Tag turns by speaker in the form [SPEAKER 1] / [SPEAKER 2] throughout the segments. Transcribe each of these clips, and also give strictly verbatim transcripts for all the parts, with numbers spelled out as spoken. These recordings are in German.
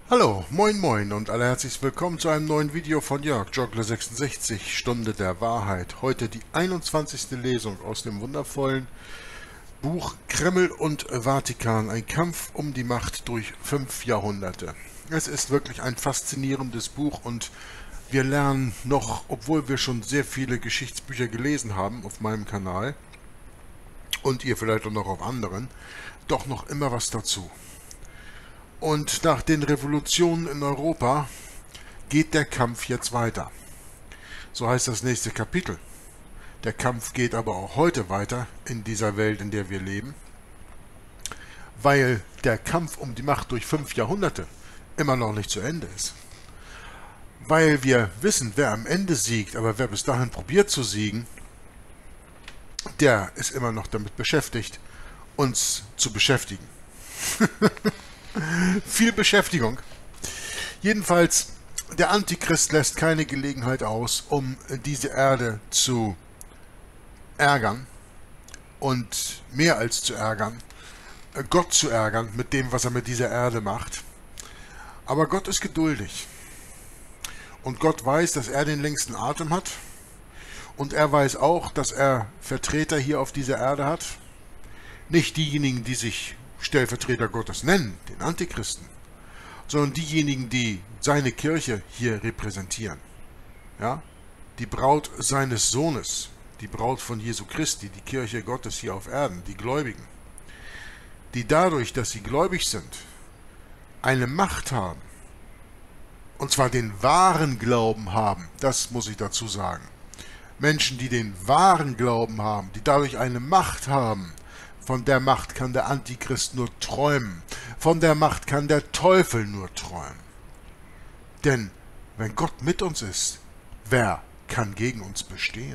[SPEAKER 1] Hallo, moin moin und allerherzlich willkommen zu einem neuen Video von Jörg Joggler sechsundsechzig, Stunde der Wahrheit. Heute die einundzwanzigste Lesung aus dem wundervollen Buch Kreml und Vatikan, ein Kampf um die Macht durch fünf Jahrhunderte. Es ist wirklich ein faszinierendes Buch und wir lernen noch, obwohl wir schon sehr viele Geschichtsbücher gelesen haben auf meinem Kanal und ihr vielleicht auch noch auf anderen, doch noch immer was dazu. Und nach den Revolutionen in Europa geht der Kampf jetzt weiter. So heißt das nächste Kapitel. Der Kampf geht aber auch heute weiter in dieser Welt, in der wir leben, weil der Kampf um die Macht durch fünf Jahrhunderte immer noch nicht zu Ende ist. Weil wir wissen, wer am Ende siegt, aber wer bis dahin probiert zu siegen, der ist immer noch damit beschäftigt, uns zu beschäftigen. Viel Beschäftigung. Jedenfalls, der Antichrist lässt keine Gelegenheit aus, um diese Erde zu ärgern und mehr als zu ärgern, Gott zu ärgern mit dem, was er mit dieser Erde macht. Aber Gott ist geduldig. Und Gott weiß, dass er den längsten Atem hat. Und er weiß auch, dass er Vertreter hier auf dieser Erde hat. Nicht diejenigen, die sich Stellvertreter Gottes nennen, den Antichristen, sondern diejenigen, die seine Kirche hier repräsentieren. Ja? Die Braut seines Sohnes, die Braut von Jesu Christi, die Kirche Gottes hier auf Erden, die Gläubigen, die dadurch, dass sie gläubig sind, eine Macht haben, und zwar den wahren Glauben haben, das muss ich dazu sagen. Menschen, die den wahren Glauben haben, die dadurch eine Macht haben. Von der Macht kann der Antichrist nur träumen. Von der Macht kann der Teufel nur träumen. Denn wenn Gott mit uns ist, wer kann gegen uns bestehen?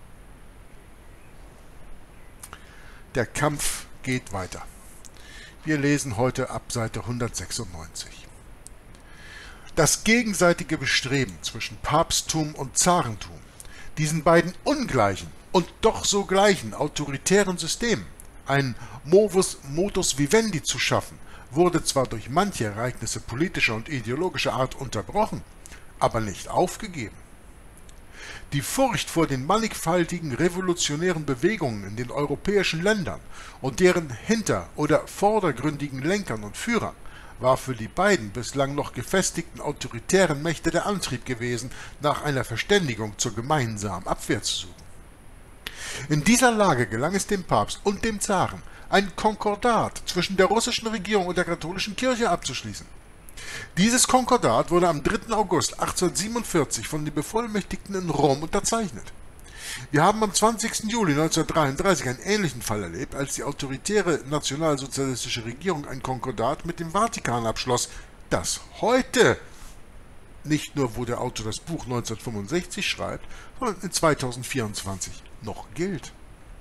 [SPEAKER 1] Der Kampf geht weiter. Wir lesen heute ab Seite hundertsechsundneunzig. Das gegenseitige Bestreben zwischen Papsttum und Zarentum, diesen beiden ungleichen und doch so gleichen autoritären Systemen, ein Movus Modus Vivendi zu schaffen, wurde zwar durch manche Ereignisse politischer und ideologischer Art unterbrochen, aber nicht aufgegeben. Die Furcht vor den mannigfaltigen revolutionären Bewegungen in den europäischen Ländern und deren hinter- oder vordergründigen Lenkern und Führern war für die beiden bislang noch gefestigten autoritären Mächte der Antrieb gewesen, nach einer Verständigung zur gemeinsamen Abwehr zu suchen. In dieser Lage gelang es dem Papst und dem Zaren, ein Konkordat zwischen der russischen Regierung und der katholischen Kirche abzuschließen. Dieses Konkordat wurde am dritten August achtzehnhundertsiebenundvierzig von den Bevollmächtigten in Rom unterzeichnet. Wir haben am zwanzigsten Juli neunzehnhundertdreiunddreißig einen ähnlichen Fall erlebt, als die autoritäre nationalsozialistische Regierung ein Konkordat mit dem Vatikan abschloss, das heute nicht nur, wo der Autor das Buch neunzehnhundertfünfundsechzig schreibt, sondern in zweitausendvierundzwanzig noch gilt.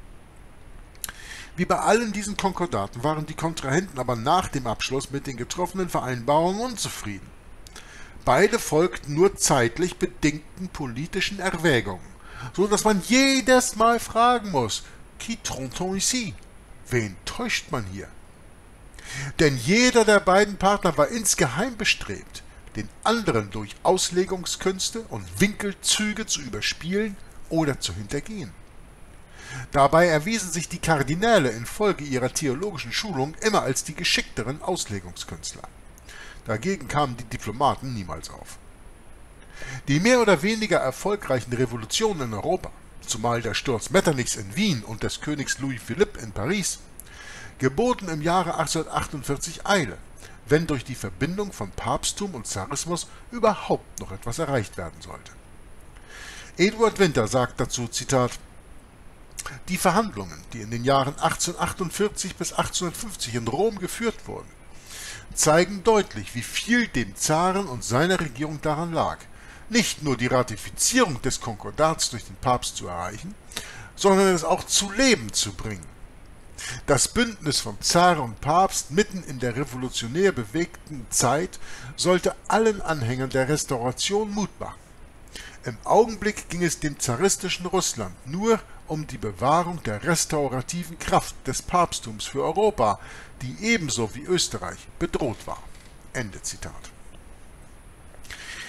[SPEAKER 1] Wie bei allen diesen Konkordaten waren die Kontrahenten aber nach dem Abschluss mit den getroffenen Vereinbarungen unzufrieden. Beide folgten nur zeitlich bedingten politischen Erwägungen, so dass man jedes Mal fragen muss, qui trompe-t-on ici? Wen täuscht man hier? Denn jeder der beiden Partner war insgeheim bestrebt, den anderen durch Auslegungskünste und Winkelzüge zu überspielen oder zu hintergehen. Dabei erwiesen sich die Kardinäle infolge ihrer theologischen Schulung immer als die geschickteren Auslegungskünstler. Dagegen kamen die Diplomaten niemals auf. Die mehr oder weniger erfolgreichen Revolutionen in Europa, zumal der Sturz Metternichs in Wien und des Königs Louis Philippe in Paris, geboten im Jahre achtzehnhundertachtundvierzig Eile, wenn durch die Verbindung von Papsttum und Zarismus überhaupt noch etwas erreicht werden sollte. Eduard Winter sagt dazu, Zitat, die Verhandlungen, die in den Jahren achtzehnhundertachtundvierzig bis achtzehnhundertfünfzig in Rom geführt wurden, zeigen deutlich, wie viel dem Zaren und seiner Regierung daran lag, nicht nur die Ratifizierung des Konkordats durch den Papst zu erreichen, sondern es auch zu Leben zu bringen. Das Bündnis von Zar und Papst mitten in der revolutionär bewegten Zeit sollte allen Anhängern der Restauration Mut machen. Im Augenblick ging es dem zaristischen Russland nur um die Bewahrung der restaurativen Kraft des Papsttums für Europa, die ebenso wie Österreich bedroht war. Ende Zitat.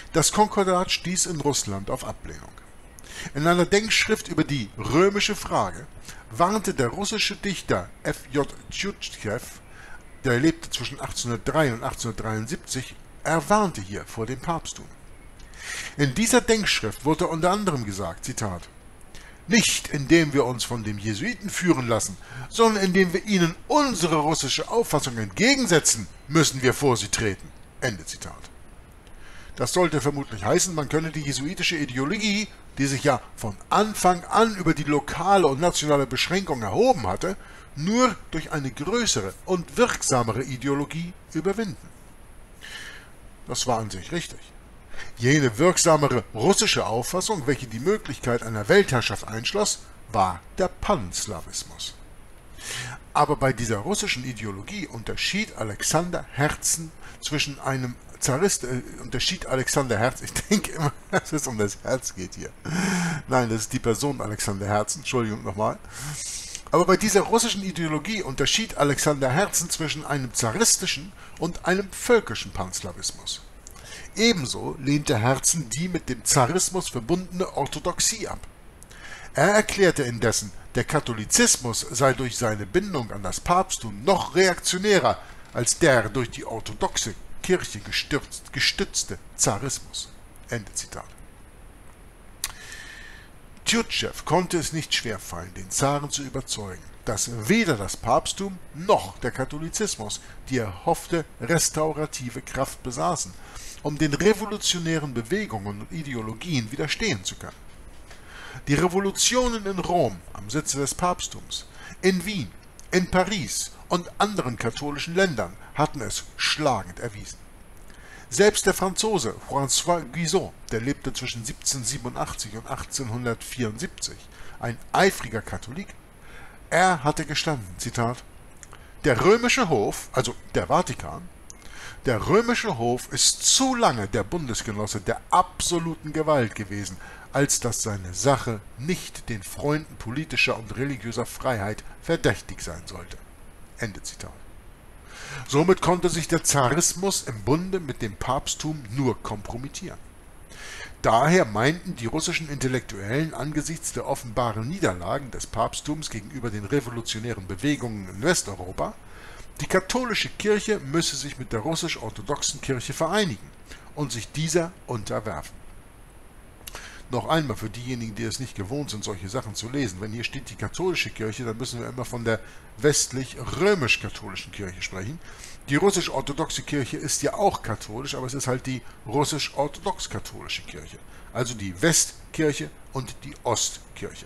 [SPEAKER 1] Das Konkordat stieß in Russland auf Ablehnung. In einer Denkschrift über die römische Frage warnte der russische Dichter F J Tjutschew, der lebte zwischen achtzehnhundertdrei und achtzehnhundertdreiundsiebzig, er warnte hier vor dem Papsttum. In dieser Denkschrift wurde unter anderem gesagt, Zitat, nicht indem wir uns von dem Jesuiten führen lassen, sondern indem wir ihnen unsere russische Auffassung entgegensetzen, müssen wir vor sie treten. Ende Zitat. Das sollte vermutlich heißen, man könne die jesuitische Ideologie, die sich ja von Anfang an über die lokale und nationale Beschränkung erhoben hatte, nur durch eine größere und wirksamere Ideologie überwinden. Das war an sich richtig. Jene wirksamere russische Auffassung, welche die Möglichkeit einer Weltherrschaft einschloss, war der Panslawismus. Aber bei dieser russischen Ideologie unterschied Alexander Herzen zwischen einem Zarist, äh, unterschied Alexander Herzen, ich denke immer, dass es um das Herz geht hier. Nein, das ist die Person Alexander Herzen, Entschuldigung nochmal. Aber bei dieser russischen Ideologie unterschied Alexander Herzen zwischen einem zaristischen und einem völkischen Panslawismus. Ebenso lehnte Herzen die mit dem Zarismus verbundene Orthodoxie ab. Er erklärte indessen, der Katholizismus sei durch seine Bindung an das Papsttum noch reaktionärer als der durch die orthodoxe Kirche gestützt, gestützte Zarismus. Ende Zitat. Tjutschew konnte es nicht schwerfallen, den Zaren zu überzeugen, dass weder das Papsttum noch der Katholizismus die erhoffte restaurative Kraft besaßen, um den revolutionären Bewegungen und Ideologien widerstehen zu können. Die Revolutionen in Rom, am Sitze des Papsttums, in Wien, in Paris und anderen katholischen Ländern hatten es schlagend erwiesen. Selbst der Franzose François Guizot, der lebte zwischen siebzehnhundertsiebenundachtzig und achtzehnhundertvierundsiebzig, ein eifriger Katholik, er hatte gestanden, Zitat, der römische Hof, also der Vatikan, der römische Hof ist zu lange der Bundesgenosse der absoluten Gewalt gewesen, als dass seine Sache nicht den Freunden politischer und religiöser Freiheit verdächtig sein sollte. Ende Zitat. Somit konnte sich der Zarismus im Bunde mit dem Papsttum nur kompromittieren. Daher meinten die russischen Intellektuellen angesichts der offenbaren Niederlagen des Papsttums gegenüber den revolutionären Bewegungen in Westeuropa, die katholische Kirche müsse sich mit der russisch-orthodoxen Kirche vereinigen und sich dieser unterwerfen. Noch einmal für diejenigen, die es nicht gewohnt sind, solche Sachen zu lesen. Wenn hier steht die katholische Kirche, dann müssen wir immer von der westlich-römisch-katholischen Kirche sprechen. Die russisch-orthodoxe Kirche ist ja auch katholisch, aber es ist halt die russisch-orthodox-katholische Kirche. Also die Westkirche und die Ostkirche.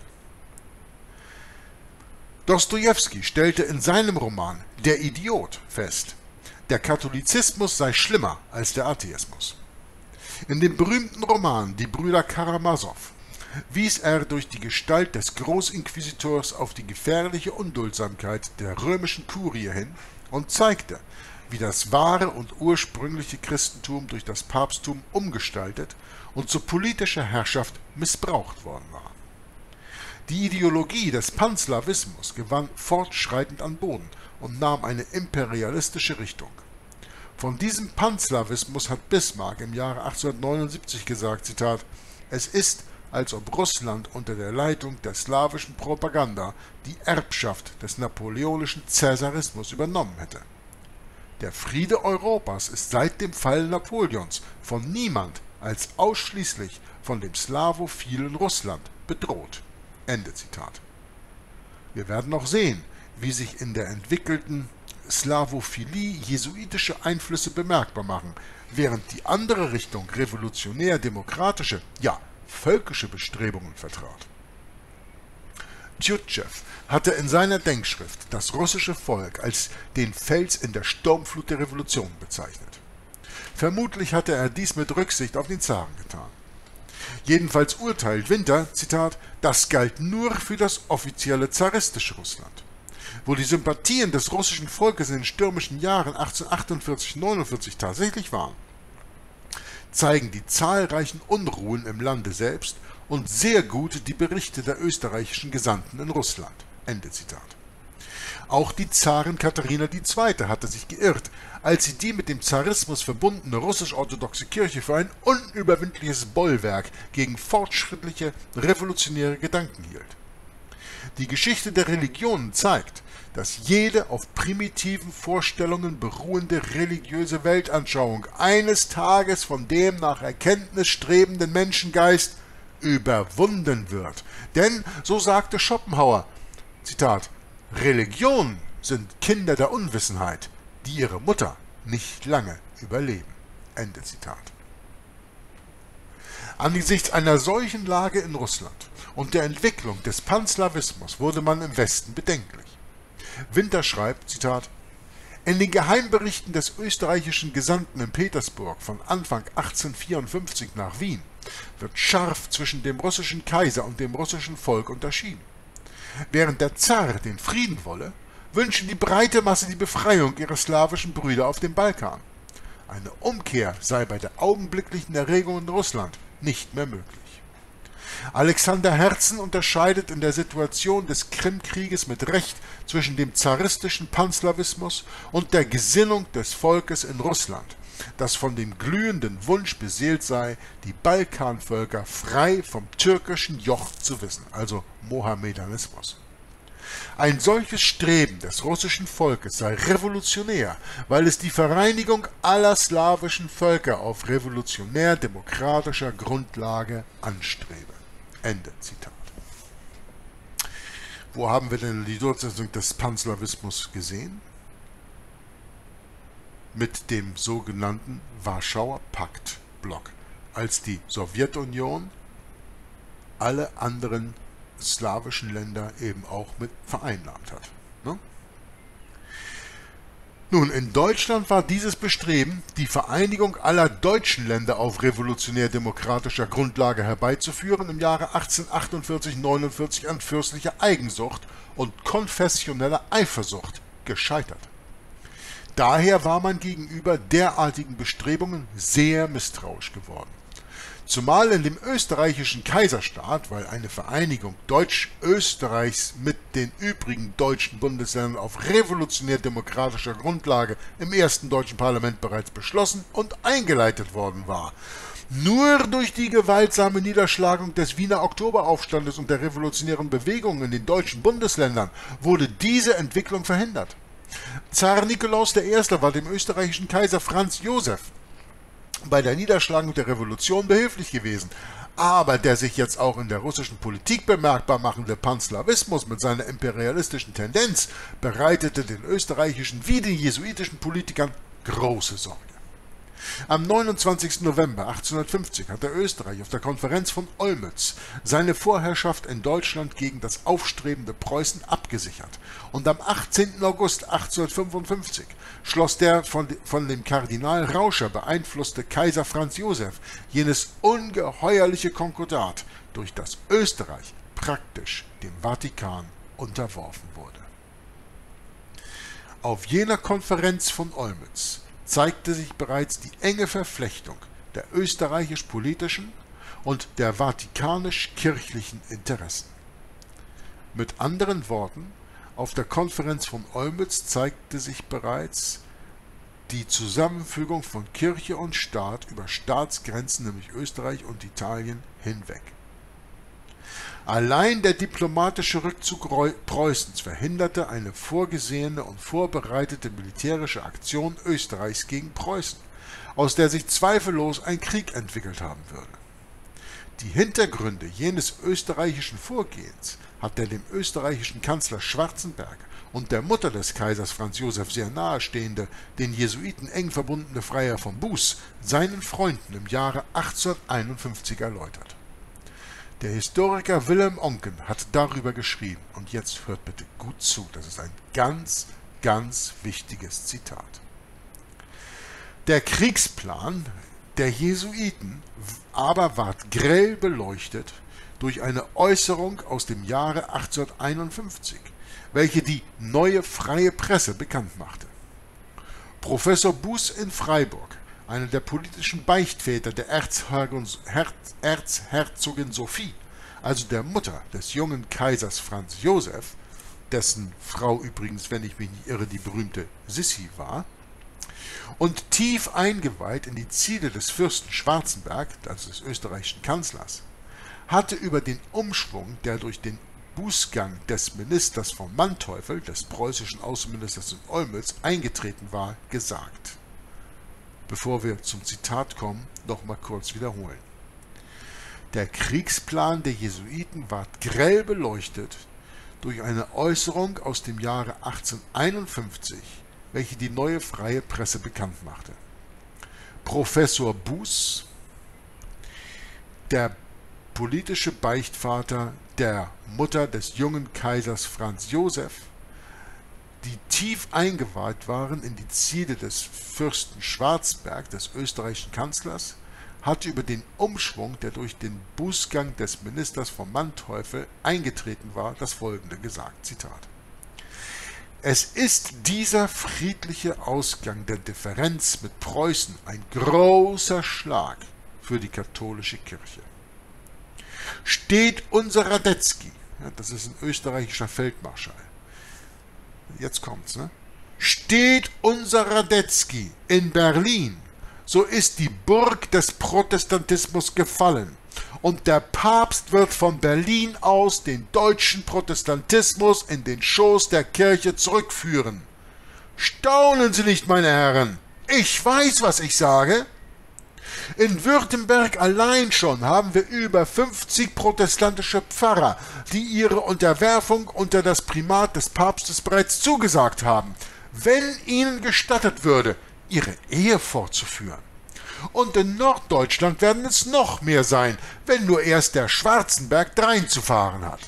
[SPEAKER 1] Dostojewski stellte in seinem Roman Der Idiot fest, der Katholizismus sei schlimmer als der Atheismus. In dem berühmten Roman Die Brüder Karamasow wies er durch die Gestalt des Großinquisitors auf die gefährliche Unduldsamkeit der römischen Kurie hin und zeigte, wie das wahre und ursprüngliche Christentum durch das Papsttum umgestaltet und zu politischer Herrschaft missbraucht worden war. Die Ideologie des Panslawismus gewann fortschreitend an Boden und nahm eine imperialistische Richtung. Von diesem Panslawismus hat Bismarck im Jahre achtzehnhundertneunundsiebzig gesagt, Zitat, es ist, als ob Russland unter der Leitung der slawischen Propaganda die Erbschaft des napoleonischen Cäsarismus übernommen hätte. Der Friede Europas ist seit dem Fall Napoleons von niemand als ausschließlich von dem slawophilen Russland bedroht. Ende Zitat. Wir werden noch sehen, wie sich in der entwickelten Slawophilie jesuitische Einflüsse bemerkbar machen, während die andere Richtung revolutionär-demokratische, ja völkische Bestrebungen vertrat. Tjutschew hatte in seiner Denkschrift das russische Volk als den Fels in der Sturmflut der Revolution bezeichnet. Vermutlich hatte er dies mit Rücksicht auf den Zaren getan. Jedenfalls urteilt Winter, Zitat, das galt nur für das offizielle zaristische Russland. Wo die Sympathien des russischen Volkes in den stürmischen Jahren achtzehnhundertachtundvierzig neunundvierzig tatsächlich waren, zeigen die zahlreichen Unruhen im Lande selbst und sehr gut die Berichte der österreichischen Gesandten in Russland. Ende Zitat. Auch die Zarin Katharina die Zweite hatte sich geirrt, als sie die mit dem Zarismus verbundene russisch-orthodoxe Kirche für ein unüberwindliches Bollwerk gegen fortschrittliche, revolutionäre Gedanken hielt. Die Geschichte der Religionen zeigt, dass jede auf primitiven Vorstellungen beruhende religiöse Weltanschauung eines Tages von dem nach Erkenntnis strebenden Menschengeist überwunden wird. Denn, so sagte Schopenhauer, Zitat, Religionen sind Kinder der Unwissenheit, die ihre Mutter nicht lange überleben. Ende Zitat. Angesichts einer solchen Lage in Russland und der Entwicklung des Panslawismus wurde man im Westen bedenklich. Winter schreibt, Zitat, in den Geheimberichten des österreichischen Gesandten in Petersburg von Anfang achtzehnhundertvierundfünfzig nach Wien wird scharf zwischen dem russischen Kaiser und dem russischen Volk unterschieden. Während der Zar den Frieden wolle, wünschen die breite Masse die Befreiung ihrer slawischen Brüder auf dem Balkan. Eine Umkehr sei bei der augenblicklichen Erregung in Russland nicht mehr möglich. Alexander Herzen unterscheidet in der Situation des Krimkrieges mit Recht zwischen dem zaristischen Panslawismus und der Gesinnung des Volkes in Russland, das von dem glühenden Wunsch beseelt sei, die Balkanvölker frei vom türkischen Joch zu wissen, also Mohammedanismus. Ein solches Streben des russischen Volkes sei revolutionär, weil es die Vereinigung aller slawischen Völker auf revolutionär-demokratischer Grundlage anstrebe. Ende Zitat. Wo haben wir denn die Durchsetzung des Panslawismus gesehen? Mit dem sogenannten Warschauer Pakt-Block, als die Sowjetunion alle anderen slawischen Länder eben auch mit vereinnahmt hat. Ne? Nun, in Deutschland war dieses Bestreben, die Vereinigung aller deutschen Länder auf revolutionär-demokratischer Grundlage herbeizuführen, im Jahre achtzehnhundertachtundvierzig neunundvierzig an fürstlicher Eigensucht und konfessioneller Eifersucht gescheitert. Daher war man gegenüber derartigen Bestrebungen sehr misstrauisch geworden. Zumal in dem österreichischen Kaiserstaat, weil eine Vereinigung Deutsch-Österreichs mit den übrigen deutschen Bundesländern auf revolutionär-demokratischer Grundlage im ersten deutschen Parlament bereits beschlossen und eingeleitet worden war. Nur durch die gewaltsame Niederschlagung des Wiener Oktoberaufstandes und der revolutionären Bewegungen in den deutschen Bundesländern wurde diese Entwicklung verhindert. Zar Nikolaus der Erste war dem österreichischen Kaiser Franz Josef bei der Niederschlagung der Revolution behilflich gewesen, aber der sich jetzt auch in der russischen Politik bemerkbar machende Panslawismus mit seiner imperialistischen Tendenz bereitete den österreichischen wie den jesuitischen Politikern große Sorge. Am neunundzwanzigsten November achtzehnhundertfünfzig hatte Österreich auf der Konferenz von Olmütz seine Vorherrschaft in Deutschland gegen das aufstrebende Preußen abgesichert und am achtzehnten August achtzehnhundertfünfundfünfzig schloss der von, von dem Kardinal Rauscher beeinflusste Kaiser Franz Josef jenes ungeheuerliche Konkordat, durch das Österreich praktisch dem Vatikan unterworfen wurde. Auf jener Konferenz von Olmütz zeigte sich bereits die enge Verflechtung der österreichisch-politischen und der vatikanisch-kirchlichen Interessen. Mit anderen Worten, auf der Konferenz von Olmütz zeigte sich bereits die Zusammenfügung von Kirche und Staat über Staatsgrenzen, nämlich Österreich und Italien, hinweg. Allein der diplomatische Rückzug Preußens verhinderte eine vorgesehene und vorbereitete militärische Aktion Österreichs gegen Preußen, aus der sich zweifellos ein Krieg entwickelt haben würde. Die Hintergründe jenes österreichischen Vorgehens hat der dem österreichischen Kanzler Schwarzenberg und der Mutter des Kaisers Franz Josef sehr nahestehende, den Jesuiten eng verbundene Freiherr von Buß seinen Freunden im Jahre achtzehnhunderteinundfünfzig erläutert. Der Historiker Wilhelm Oncken hat darüber geschrieben, und jetzt hört bitte gut zu, das ist ein ganz, ganz wichtiges Zitat. Der Kriegsplan der Jesuiten aber ward grell beleuchtet durch eine Äußerung aus dem Jahre achtzehnhunderteinundfünfzig, welche die Neue Freie Presse bekannt machte. Professor Buß in Freiburg, einer der politischen Beichtväter der Erzherzogin Sophie, also der Mutter des jungen Kaisers Franz Josef, dessen Frau übrigens, wenn ich mich nicht irre, die berühmte Sissi war, und tief eingeweiht in die Ziele des Fürsten Schwarzenberg, also des österreichischen Kanzlers, hatte über den Umschwung, der durch den Bußgang des Ministers von Manteuffel, des preußischen Außenministers in Olmütz, eingetreten war, gesagt. Bevor wir zum Zitat kommen, noch mal kurz wiederholen. Der Kriegsplan der Jesuiten ward grell beleuchtet durch eine Äußerung aus dem Jahre achtzehnhunderteinundfünfzig, welche die neue freie Presse bekannt machte. Professor Buß, der politische Beichtvater der Mutter des jungen Kaisers Franz Josef, die tief eingeweiht waren in die Ziele des Fürsten Schwarzberg, des österreichischen Kanzlers, hatte über den Umschwung, der durch den Bußgang des Ministers von Manteuffel eingetreten war, das Folgende gesagt, Zitat. Es ist dieser friedliche Ausgang der Differenz mit Preußen ein großer Schlag für die katholische Kirche. Steht unser Radetzky, ja, das ist ein österreichischer Feldmarschall, jetzt kommt's, ne? Steht unser Radetzky in Berlin, so ist die Burg des Protestantismus gefallen und der Papst wird von Berlin aus den deutschen Protestantismus in den Schoß der Kirche zurückführen. Staunen Sie nicht, meine Herren, ich weiß, was ich sage. In Württemberg allein schon haben wir über fünfzig protestantische Pfarrer, die ihre Unterwerfung unter das Primat des Papstes bereits zugesagt haben, wenn ihnen gestattet würde, ihre Ehe fortzuführen. Und in Norddeutschland werden es noch mehr sein, wenn nur erst der Schwarzenberg dreinzufahren hat.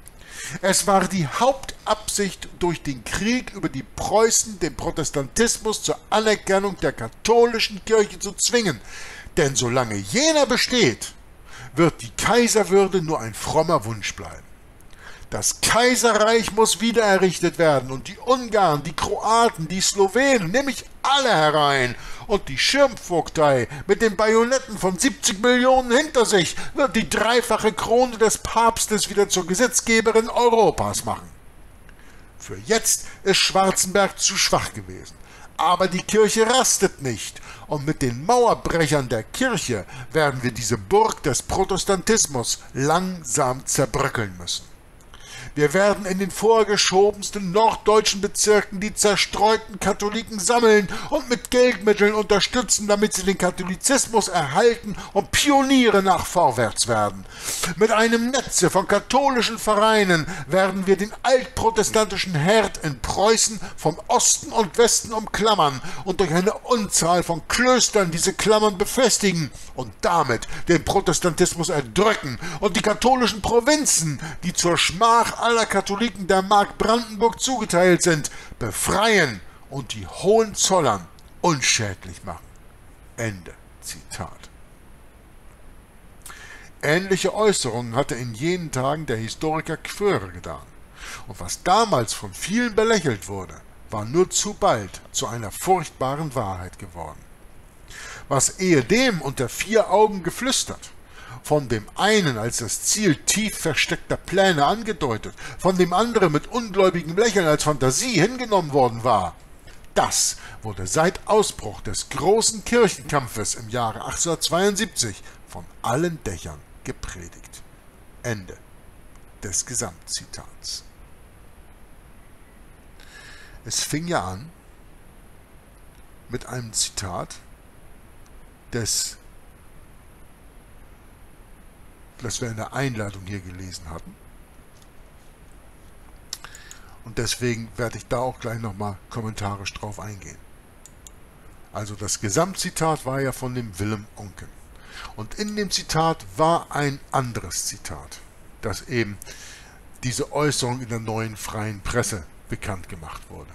[SPEAKER 1] Es war die Hauptabsicht, durch den Krieg über die Preußen den Protestantismus zur Anerkennung der katholischen Kirche zu zwingen, denn solange jener besteht, wird die Kaiserwürde nur ein frommer Wunsch bleiben. Das Kaiserreich muss wiedererrichtet werden und die Ungarn, die Kroaten, die Slowenen, nämlich alle herein, und die Schirmvogtei mit den Bajonetten von siebzig Millionen hinter sich wird die dreifache Krone des Papstes wieder zur Gesetzgeberin Europas machen. Für jetzt ist Schwarzenberg zu schwach gewesen, aber die Kirche rastet nicht, und mit den Mauerbrechern der Kirche werden wir diese Burg des Protestantismus langsam zerbröckeln müssen. Wir werden in den vorgeschobensten norddeutschen Bezirken die zerstreuten Katholiken sammeln und mit Geldmitteln unterstützen, damit sie den Katholizismus erhalten und Pioniere nach vorwärts werden. Mit einem Netze von katholischen Vereinen werden wir den altprotestantischen Herd in Preußen vom Osten und Westen umklammern und durch eine Unzahl von Klöstern diese Klammern befestigen und damit den Protestantismus erdrücken und die katholischen Provinzen, die zur Schmach aller Katholiken der Mark Brandenburg zugeteilt sind, befreien und die Hohenzollern unschädlich machen. Ende Zitat. Ähnliche Äußerungen hatte in jenen Tagen der Historiker Quörer getan. Und was damals von vielen belächelt wurde, war nur zu bald zu einer furchtbaren Wahrheit geworden. Was ehedem unter vier Augen geflüstert, von dem einen als das Ziel tief versteckter Pläne angedeutet, von dem anderen mit ungläubigem Lächeln als Fantasie hingenommen worden war, das wurde seit Ausbruch des großen Kirchenkampfes im Jahre achtzehnhundertzweiundsiebzig von allen Dächern gepredigt. Ende des Gesamtzitats. Es fing ja an mit einem Zitat des, das wir in der Einladung hier gelesen hatten. Und deswegen werde ich da auch gleich nochmal kommentarisch drauf eingehen. Also das Gesamtzitat war ja von dem Willem Oncken. Und in dem Zitat war ein anderes Zitat, das eben diese Äußerung in der neuen freien Presse bekannt gemacht wurde.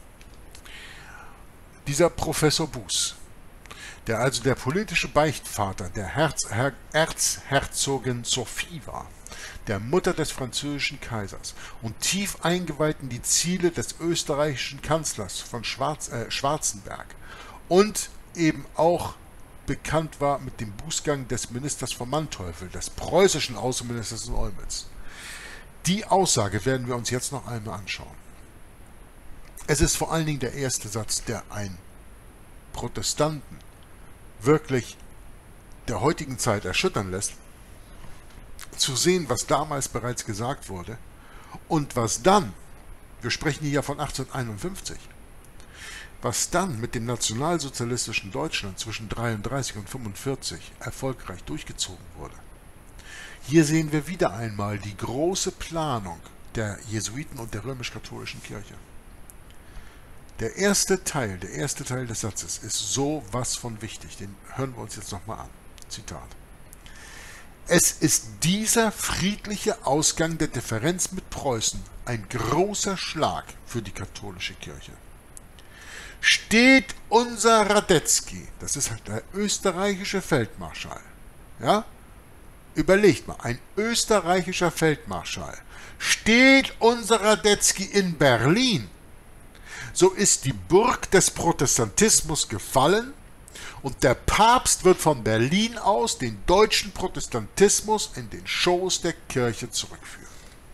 [SPEAKER 1] Dieser Professor Buß, der also der politische Beichtvater der Herz, Her, Erzherzogin Sophie war, der Mutter des französischen Kaisers und tief eingeweiht in die Ziele des österreichischen Kanzlers von Schwarz, äh, Schwarzenberg und eben auch bekannt war mit dem Bußgang des Ministers von Manteuffel, des preußischen Außenministers in Olmütz. Die Aussage werden wir uns jetzt noch einmal anschauen. Es ist vor allen Dingen der erste Satz, der einen Protestanten wirklich der heutigen Zeit erschüttern lässt, zu sehen, was damals bereits gesagt wurde und was dann, wir sprechen hier ja von achtzehnhunderteinundfünfzig, was dann mit dem nationalsozialistischen Deutschland zwischen dreiunddreißig und fünfundvierzig erfolgreich durchgezogen wurde. Hier sehen wir wieder einmal die große Planung der Jesuiten und der römisch-katholischen Kirche. Der erste Teil, der erste Teil des Satzes ist so was von wichtig, den hören wir uns jetzt nochmal an. Zitat. Es ist dieser friedliche Ausgang der Differenz mit Preußen ein großer Schlag für die katholische Kirche. Steht unser Radetzky, das ist der österreichische Feldmarschall, ja? Überlegt mal, ein österreichischer Feldmarschall, steht unser Radetzky in Berlin, so ist die Burg des Protestantismus gefallen und der Papst wird von Berlin aus den deutschen Protestantismus in den Schoß der Kirche zurückführen.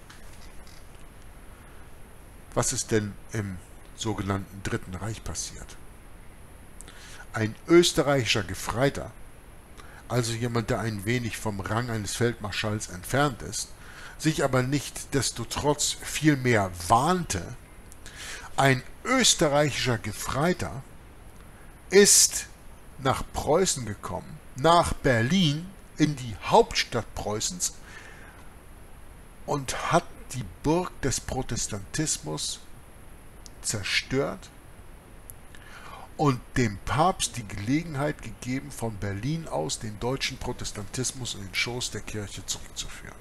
[SPEAKER 1] Was ist denn im sogenannten Dritten Reich passiert? Ein österreichischer Gefreiter, also jemand, der ein wenig vom Rang eines Feldmarschalls entfernt ist, sich aber nichtsdestotrotz viel mehr wahnte, ein österreichischer Gefreiter ist nach Preußen gekommen, nach Berlin, in die Hauptstadt Preußens und hat die Burg des Protestantismus zerstört und dem Papst die Gelegenheit gegeben, von Berlin aus den deutschen Protestantismus in den Schoß der Kirche zurückzuführen.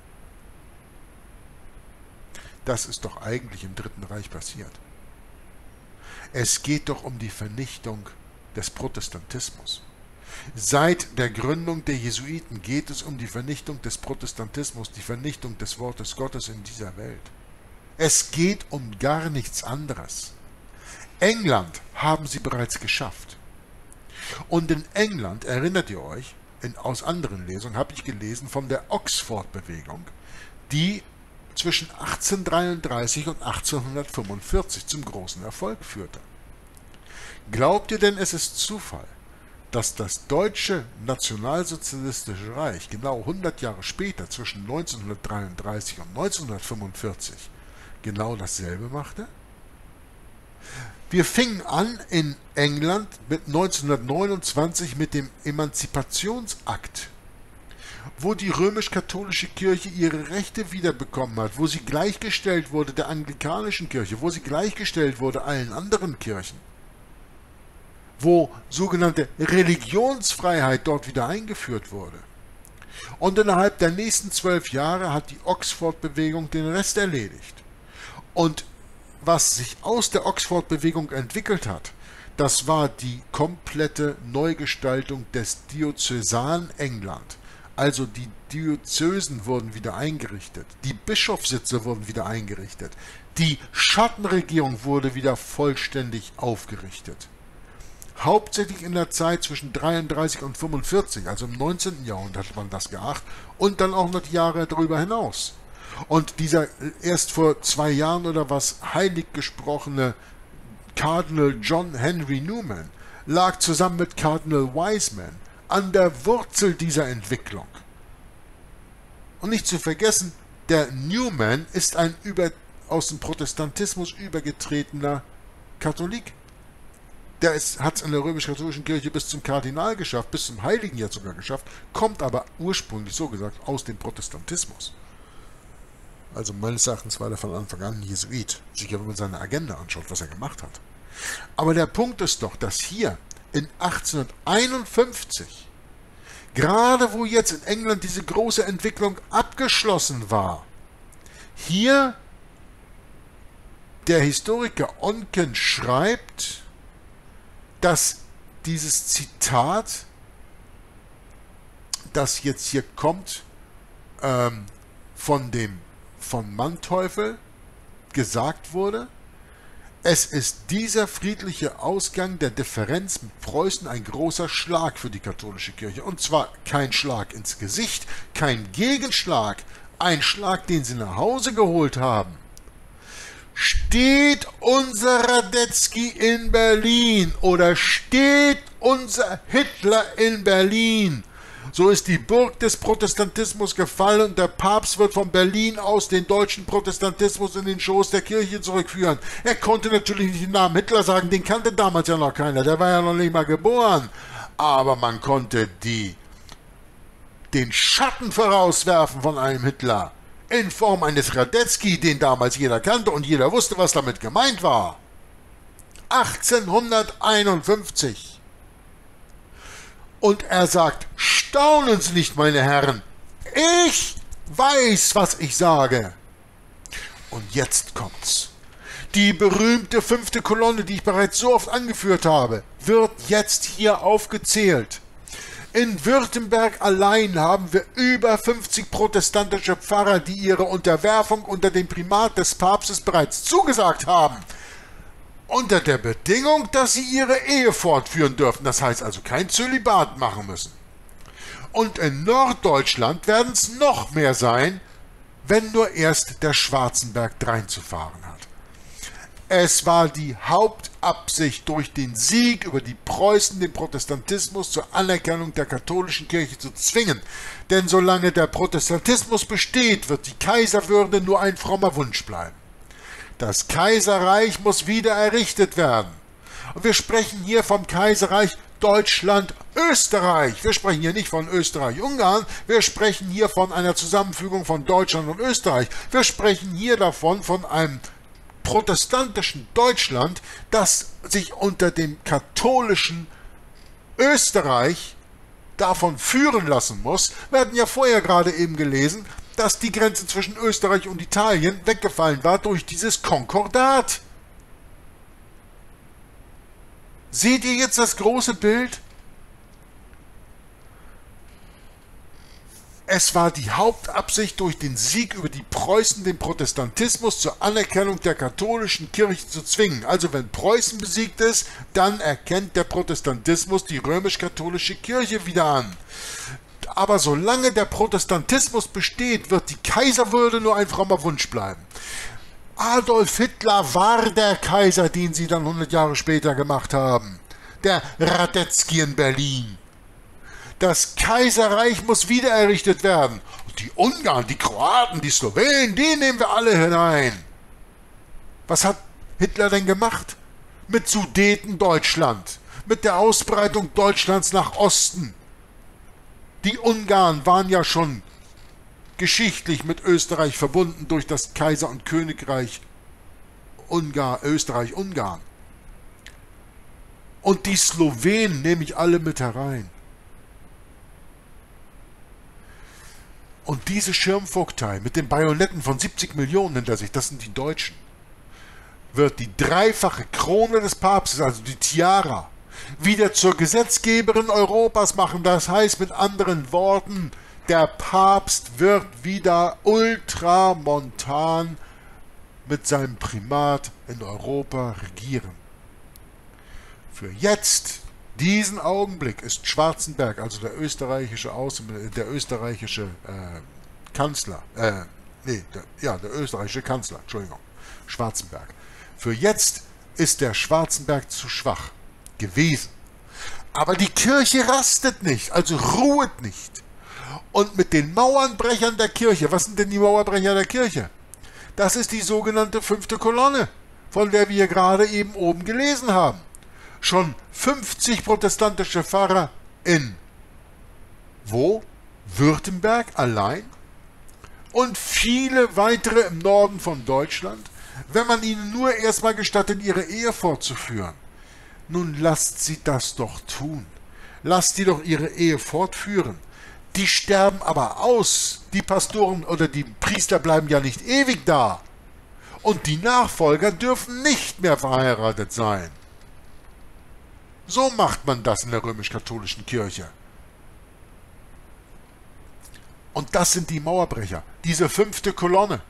[SPEAKER 1] Das ist doch eigentlich im Dritten Reich passiert. Es geht doch um die Vernichtung des Protestantismus. Seit der Gründung der Jesuiten geht es um die Vernichtung des Protestantismus, die Vernichtung des Wortes Gottes in dieser Welt. Es geht um gar nichts anderes. England haben sie bereits geschafft. Und in England, erinnert ihr euch, in, aus anderen Lesungen habe ich gelesen von der Oxford-Bewegung, die zwischen achtzehnhundertdreiunddreißig und achtzehnhundertfünfundvierzig zum großen Erfolg führte. Glaubt ihr denn, es ist Zufall, dass das deutsche nationalsozialistische Reich genau hundert Jahre später, zwischen neunzehnhundertdreiunddreißig und neunzehnhundertfünfundvierzig, genau dasselbe machte? Wir fingen an in England mit neunzehnhundertneunundzwanzig mit dem Emanzipationsakt, wo die römisch-katholische Kirche ihre Rechte wiederbekommen hat, wo sie gleichgestellt wurde der anglikanischen Kirche, wo sie gleichgestellt wurde allen anderen Kirchen, wo sogenannte Religionsfreiheit dort wieder eingeführt wurde. Und innerhalb der nächsten zwölf Jahre hat die Oxford-Bewegung den Rest erledigt. Und was sich aus der Oxford-Bewegung entwickelt hat, das war die komplette Neugestaltung des Diözesan-England. Also die Diözesen wurden wieder eingerichtet, die Bischofssitze wurden wieder eingerichtet, die Schattenregierung wurde wieder vollständig aufgerichtet. Hauptsächlich in der Zeit zwischen dreiunddreißig und fünfundvierzig, also im neunzehnten Jahrhundert hat man das gemacht, und dann auch noch die Jahre darüber hinaus. Und dieser erst vor zwei Jahren oder was heilig gesprochene Kardinal John Henry Newman lag zusammen mit Kardinal Wiseman an der Wurzel dieser Entwicklung. Und nicht zu vergessen, der Newman ist ein über, aus dem Protestantismus übergetretener Katholik. Der hat es in der römisch-katholischen Kirche bis zum Kardinal geschafft, bis zum Heiligen jetzt sogar geschafft, kommt aber ursprünglich, so gesagt, aus dem Protestantismus. Also meines Erachtens war er von Anfang an ein Jesuit, sicher wenn man seine Agenda anschaut, was er gemacht hat. Aber der Punkt ist doch, dass hier in achtzehnhunderteinundfünfzig, gerade wo jetzt in England diese große Entwicklung abgeschlossen war, hier der Historiker Oncken schreibt, dass dieses Zitat, das jetzt hier kommt, ähm, von dem von Manteuffel gesagt wurde, es ist dieser friedliche Ausgang der Differenz mit Preußen ein großer Schlag für die katholische Kirche. Und zwar kein Schlag ins Gesicht, kein Gegenschlag ein Schlag, den sie nach Hause geholt haben. Steht unser Radetzky in Berlin oder steht unser Hitler in Berlin, so ist die Burg des Protestantismus gefallen und der Papst wird von Berlin aus den deutschen Protestantismus in den Schoß der Kirche zurückführen. Er konnte natürlich nicht den Namen Hitler sagen, den kannte damals ja noch keiner, der war ja noch nicht mal geboren. Aber man konnte die, den Schatten vorauswerfen von einem Hitler in Form eines Radetzky, den damals jeder kannte und jeder wusste, was damit gemeint war. achtzehnhunderteinundfünfzig. Und er sagt, staunen Sie nicht, meine Herren, ich weiß, was ich sage. Und jetzt kommt's. Die berühmte fünfte Kolonne, die ich bereits so oft angeführt habe, wird jetzt hier aufgezählt. In Württemberg allein haben wir über fünfzig protestantische Pfarrer, die ihre Unterwerfung unter dem Primat des Papstes bereits zugesagt haben. Unter der Bedingung, dass sie ihre Ehe fortführen dürfen, das heißt also kein Zölibat machen müssen. Und in Norddeutschland werden es noch mehr sein, wenn nur erst der Schwarzenberg dreinzufahren hat. Es war die Hauptabsicht, durch den Sieg über die Preußen den Protestantismus zur Anerkennung der katholischen Kirche zu zwingen. Denn solange der Protestantismus besteht, wird die Kaiserwürde nur ein frommer Wunsch bleiben. Das Kaiserreich muss wieder errichtet werden. Und wir sprechen hier vom Kaiserreich Deutschland-Österreich. Wir sprechen hier nicht von Österreich-Ungarn, wir sprechen hier von einer Zusammenfügung von Deutschland und Österreich. Wir sprechen hier davon von einem protestantischen Deutschland, das sich unter dem katholischen Österreich davon führen lassen muss. Wir hatten ja vorher gerade eben gelesen, dass die Grenze zwischen Österreich und Italien weggefallen war durch dieses Konkordat. Seht ihr jetzt das große Bild? Es war die Hauptabsicht, durch den Sieg über die Preußen den Protestantismus zur Anerkennung der katholischen Kirche zu zwingen. Also wenn Preußen besiegt ist, dann erkennt der Protestantismus die römisch-katholische Kirche wieder an. Aber solange der Protestantismus besteht, wird die Kaiserwürde nur ein frommer Wunsch bleiben. Adolf Hitler war der Kaiser, den sie dann hundert Jahre später gemacht haben. Der Radetzky in Berlin. Das Kaiserreich muss wieder errichtet werden. Und die Ungarn, die Kroaten, die Slowenen, die nehmen wir alle hinein. Was hat Hitler denn gemacht? Mit Sudetendeutschland, mit der Ausbreitung Deutschlands nach Osten. Die Ungarn waren ja schon geschichtlich mit Österreich verbunden durch das Kaiser- und Königreich Ungar, Österreich-Ungarn. Und die Slowenen nehme ich alle mit herein. Und diese Schirmvogtei mit den Bajonetten von siebzig Millionen hinter sich, das sind die Deutschen, wird die dreifache Krone des Papstes, also die Tiara, wieder zur Gesetzgeberin Europas machen. Das heißt mit anderen Worten, der Papst wird wieder ultramontan mit seinem Primat in Europa regieren. Für jetzt, diesen Augenblick, ist Schwarzenberg, also der österreichische Außen, der österreichische äh, Kanzler, äh, nee, der, ja, der österreichische Kanzler, Entschuldigung, Schwarzenberg. Für jetzt ist der Schwarzenberg zu schwach gewesen. Aber die Kirche rastet nicht, also ruhet nicht. Und mit den Mauernbrechern der Kirche, was sind denn die Mauerbrecher der Kirche? Das ist die sogenannte fünfte Kolonne, von der wir gerade eben oben gelesen haben. Schon fünfzig protestantische Pfarrer in wo? Württemberg allein? Und viele weitere im Norden von Deutschland, wenn man ihnen nur erstmal gestattet, ihre Ehe fortzuführen. Nun lasst sie das doch tun. Lasst sie doch ihre Ehe fortführen. Die sterben aber aus. Die Pastoren oder die Priester bleiben ja nicht ewig da. Und die Nachfolger dürfen nicht mehr verheiratet sein. So macht man das in der römisch-katholischen Kirche. Und das sind die Mauerbrecher, diese fünfte Kolonne.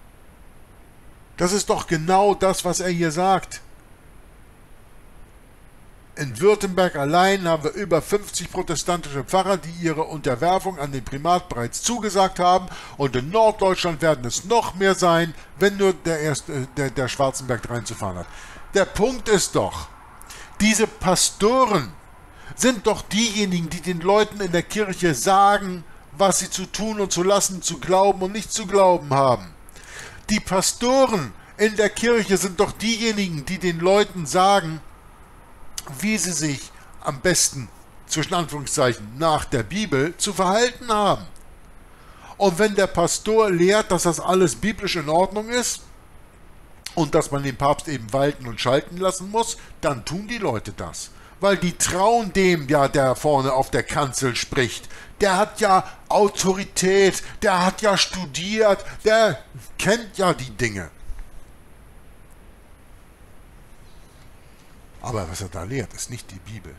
[SPEAKER 1] Das ist doch genau das, was er hier sagt. In Württemberg allein haben wir über fünfzig protestantische Pfarrer, die ihre Unterwerfung an den Primat bereits zugesagt haben, und in Norddeutschland werden es noch mehr sein, wenn nur der, erste, der, der Schwarzenberg reinzufahren hat. Der Punkt ist doch, diese Pastoren sind doch diejenigen, die den Leuten in der Kirche sagen, was sie zu tun und zu lassen, zu glauben und nicht zu glauben haben. Die Pastoren in der Kirche sind doch diejenigen, die den Leuten sagen, wie sie sich am besten, zwischen Anführungszeichen, nach der Bibel zu verhalten haben. Und wenn der Pastor lehrt, dass das alles biblisch in Ordnung ist und dass man den Papst eben walten und schalten lassen muss, dann tun die Leute das. Weil die trauen dem ja, der vorne auf der Kanzel spricht. Der hat ja Autorität, der hat ja studiert, der kennt ja die Dinge. Aber was er da lehrt, ist nicht die Bibel.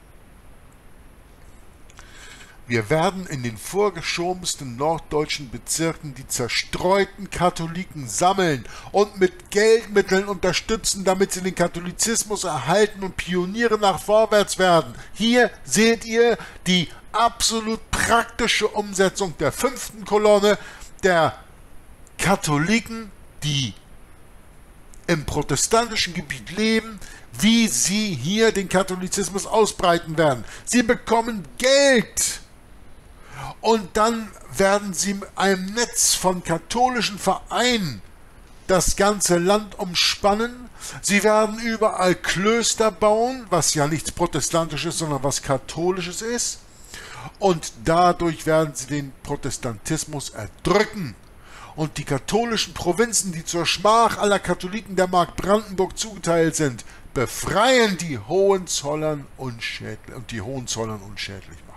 [SPEAKER 1] Wir werden in den vorgeschobensten norddeutschen Bezirken die zerstreuten Katholiken sammeln und mit Geldmitteln unterstützen, damit sie den Katholizismus erhalten und Pioniere nach vorwärts werden. Hier seht ihr die absolut praktische Umsetzung der fünften Kolonne der Katholiken, die im protestantischen Gebiet leben, wie sie hier den Katholizismus ausbreiten werden. Sie bekommen Geld und dann werden sie mit einem Netz von katholischen Vereinen das ganze Land umspannen. Sie werden überall Klöster bauen, was ja nichts Protestantisches, sondern was Katholisches ist. Und dadurch werden sie den Protestantismus erdrücken. Und die katholischen Provinzen, die zur Schmach aller Katholiken der Mark Brandenburg zugeteilt sind, befreien die Hohenzollern unschädlich und die Hohenzollern unschädlich machen.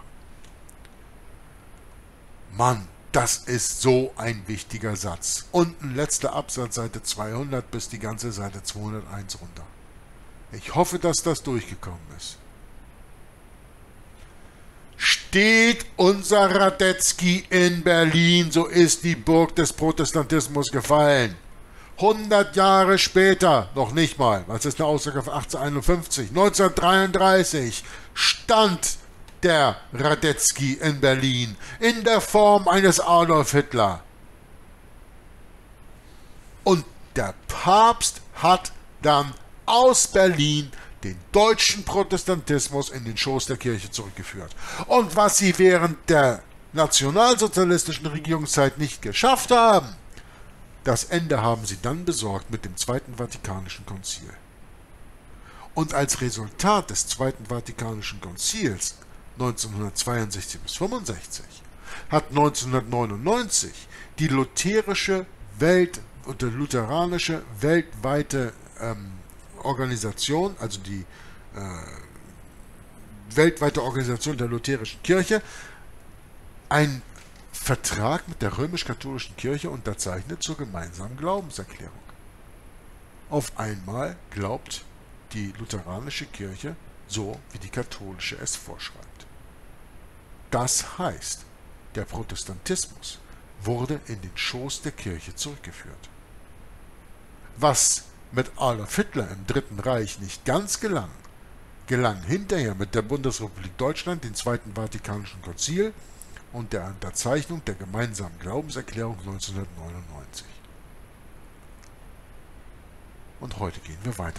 [SPEAKER 1] Mann, das ist so ein wichtiger Satz. Unten letzter Absatz, Seite zweihundert bis die ganze Seite zweihunderteins runter. Ich hoffe, dass das durchgekommen ist. Steht unser Radetzky in Berlin, so ist die Burg des Protestantismus gefallen. hundert Jahre später, noch nicht mal, was ist eine Aussage von achtzehnhunderteinundfünfzig, neunzehnhundertdreiunddreißig, stand der Radetzky in Berlin in der Form eines Adolf Hitler. Und der Papst hat dann aus Berlin den deutschen Protestantismus in den Schoß der Kirche zurückgeführt. Und was sie während der nationalsozialistischen Regierungszeit nicht geschafft haben, das Ende haben sie dann besorgt mit dem Zweiten Vatikanischen Konzil. Und als Resultat des Zweiten Vatikanischen Konzils neunzehnhundertzweiundsechzig bis fünfundsechzig hat neunzehnhundertneunundneunzig die lutherische Welt oder lutheranische weltweite ähm, Organisation, also die äh, weltweite Organisation der lutherischen Kirche, einen Vertrag mit der römisch-katholischen Kirche unterzeichnet zur gemeinsamen Glaubenserklärung. Auf einmal glaubt die lutheranische Kirche so, wie die katholische es vorschreibt. Das heißt, der Protestantismus wurde in den Schoß der Kirche zurückgeführt. Was mit Adolf Hitler im Dritten Reich nicht ganz gelang, gelang hinterher mit der Bundesrepublik Deutschland, dem Zweiten Vatikanischen Konzil und der Unterzeichnung der gemeinsamen Glaubenserklärung neunzehnhundertneunundneunzig. Und heute gehen wir weiter.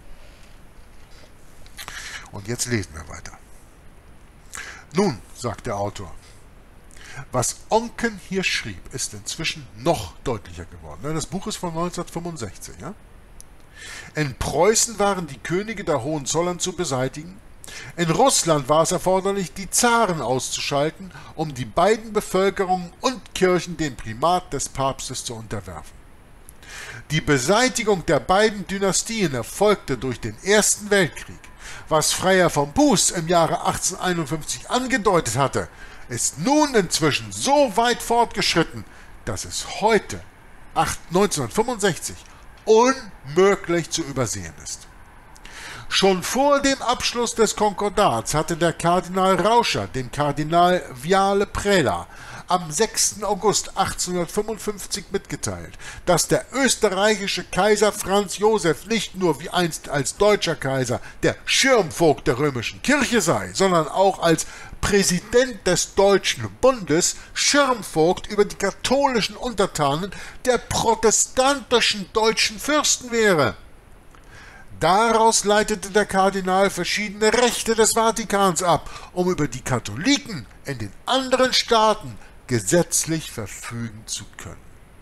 [SPEAKER 1] Und jetzt lesen wir weiter. Nun, sagt der Autor, was Oncken hier schrieb, ist inzwischen noch deutlicher geworden. Das Buch ist von neunzehnhundertfünfundsechzig. Ja? In Preußen waren die Könige der Hohenzollern zu beseitigen. In Russland war es erforderlich, die Zaren auszuschalten, um die beiden Bevölkerungen und Kirchen dem Primat des Papstes zu unterwerfen. Die Beseitigung der beiden Dynastien erfolgte durch den Ersten Weltkrieg. Was Freiherr von Buß im Jahre achtzehnhunderteinundfünfzig angedeutet hatte, ist nun inzwischen so weit fortgeschritten, dass es heute, neunzehnhundertfünfundsechzig, unmöglich zu übersehen ist. Schon vor dem Abschluss des Konkordats hatte der Kardinal Rauscher dem Kardinal Viale Prela am sechsten August achtzehnhundertfünfundfünfzig mitgeteilt, dass der österreichische Kaiser Franz Josef nicht nur wie einst als deutscher Kaiser der Schirmvogt der römischen Kirche sei, sondern auch als Präsident des Deutschen Bundes Schirmvogt über die katholischen Untertanen der protestantischen deutschen Fürsten wäre. Daraus leitete der Kardinal verschiedene Rechte des Vatikans ab, um über die Katholiken in den anderen Staaten gesetzlich verfügen zu können.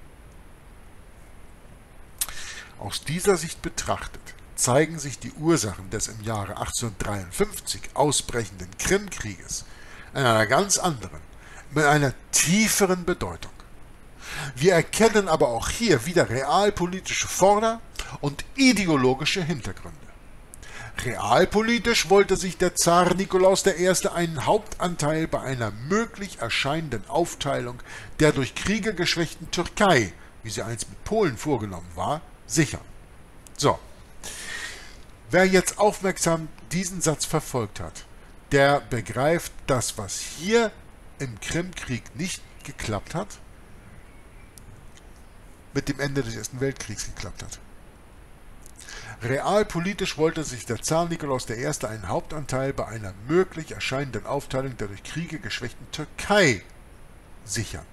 [SPEAKER 1] Aus dieser Sicht betrachtet zeigen sich die Ursachen des im Jahre achtzehnhundertdreiundfünfzig ausbrechenden Krimkrieges in einer ganz anderen, mit einer tieferen Bedeutung. Wir erkennen aber auch hier wieder realpolitische Vorder- und ideologische Hintergründe. Realpolitisch wollte sich der Zar Nikolaus der Erste einen Hauptanteil bei einer möglich erscheinenden Aufteilung der durch Kriege geschwächten Türkei, wie sie einst mit Polen vorgenommen war, sichern. So, wer jetzt aufmerksam diesen Satz verfolgt hat, der begreift, dass was hier im Krimkrieg nicht geklappt hat, mit dem Ende des Ersten Weltkriegs geklappt hat. Realpolitisch wollte sich der Zar Nikolaus der Erste einen Hauptanteil bei einer möglich erscheinenden Aufteilung der durch Kriege geschwächten Türkei sichern.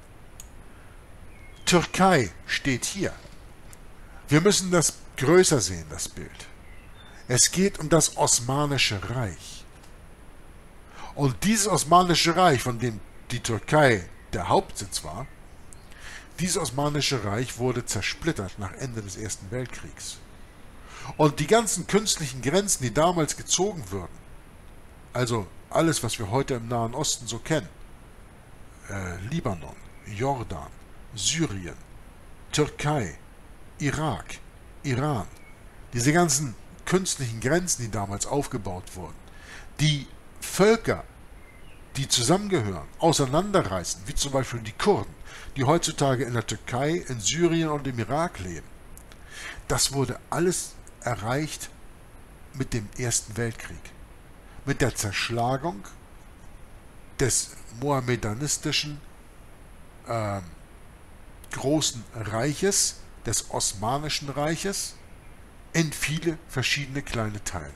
[SPEAKER 1] Türkei steht hier. Wir müssen das größer sehen, das Bild. Es geht um das Osmanische Reich. Und dieses Osmanische Reich, von dem die Türkei der Hauptsitz war, dieses Osmanische Reich wurde zersplittert nach Ende des Ersten Weltkriegs. Und die ganzen künstlichen Grenzen, die damals gezogen wurden, also alles, was wir heute im Nahen Osten so kennen, äh, Libanon, Jordan, Syrien, Türkei, Irak, Iran, diese ganzen künstlichen Grenzen, die damals aufgebaut wurden, die Völker, die zusammengehören, auseinanderreißen, wie zum Beispiel die Kurden, die heutzutage in der Türkei, in Syrien und im Irak leben. Das wurde alles erreicht mit dem Ersten Weltkrieg, mit der Zerschlagung des mohammedanistischen äh, großen Reiches, des Osmanischen Reiches, in viele verschiedene kleine Teile.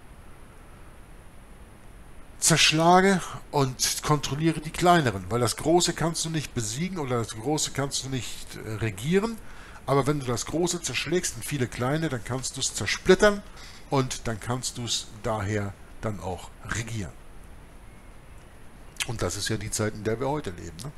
[SPEAKER 1] Zerschlage und kontrolliere die kleineren, weil das Große kannst du nicht besiegen oder das Große kannst du nicht äh, regieren, aber wenn du das Große zerschlägst in viele kleine, dann kannst du es zersplittern und dann kannst du es daher dann auch regieren. Und das ist ja die Zeit, in der wir heute leben. Ne?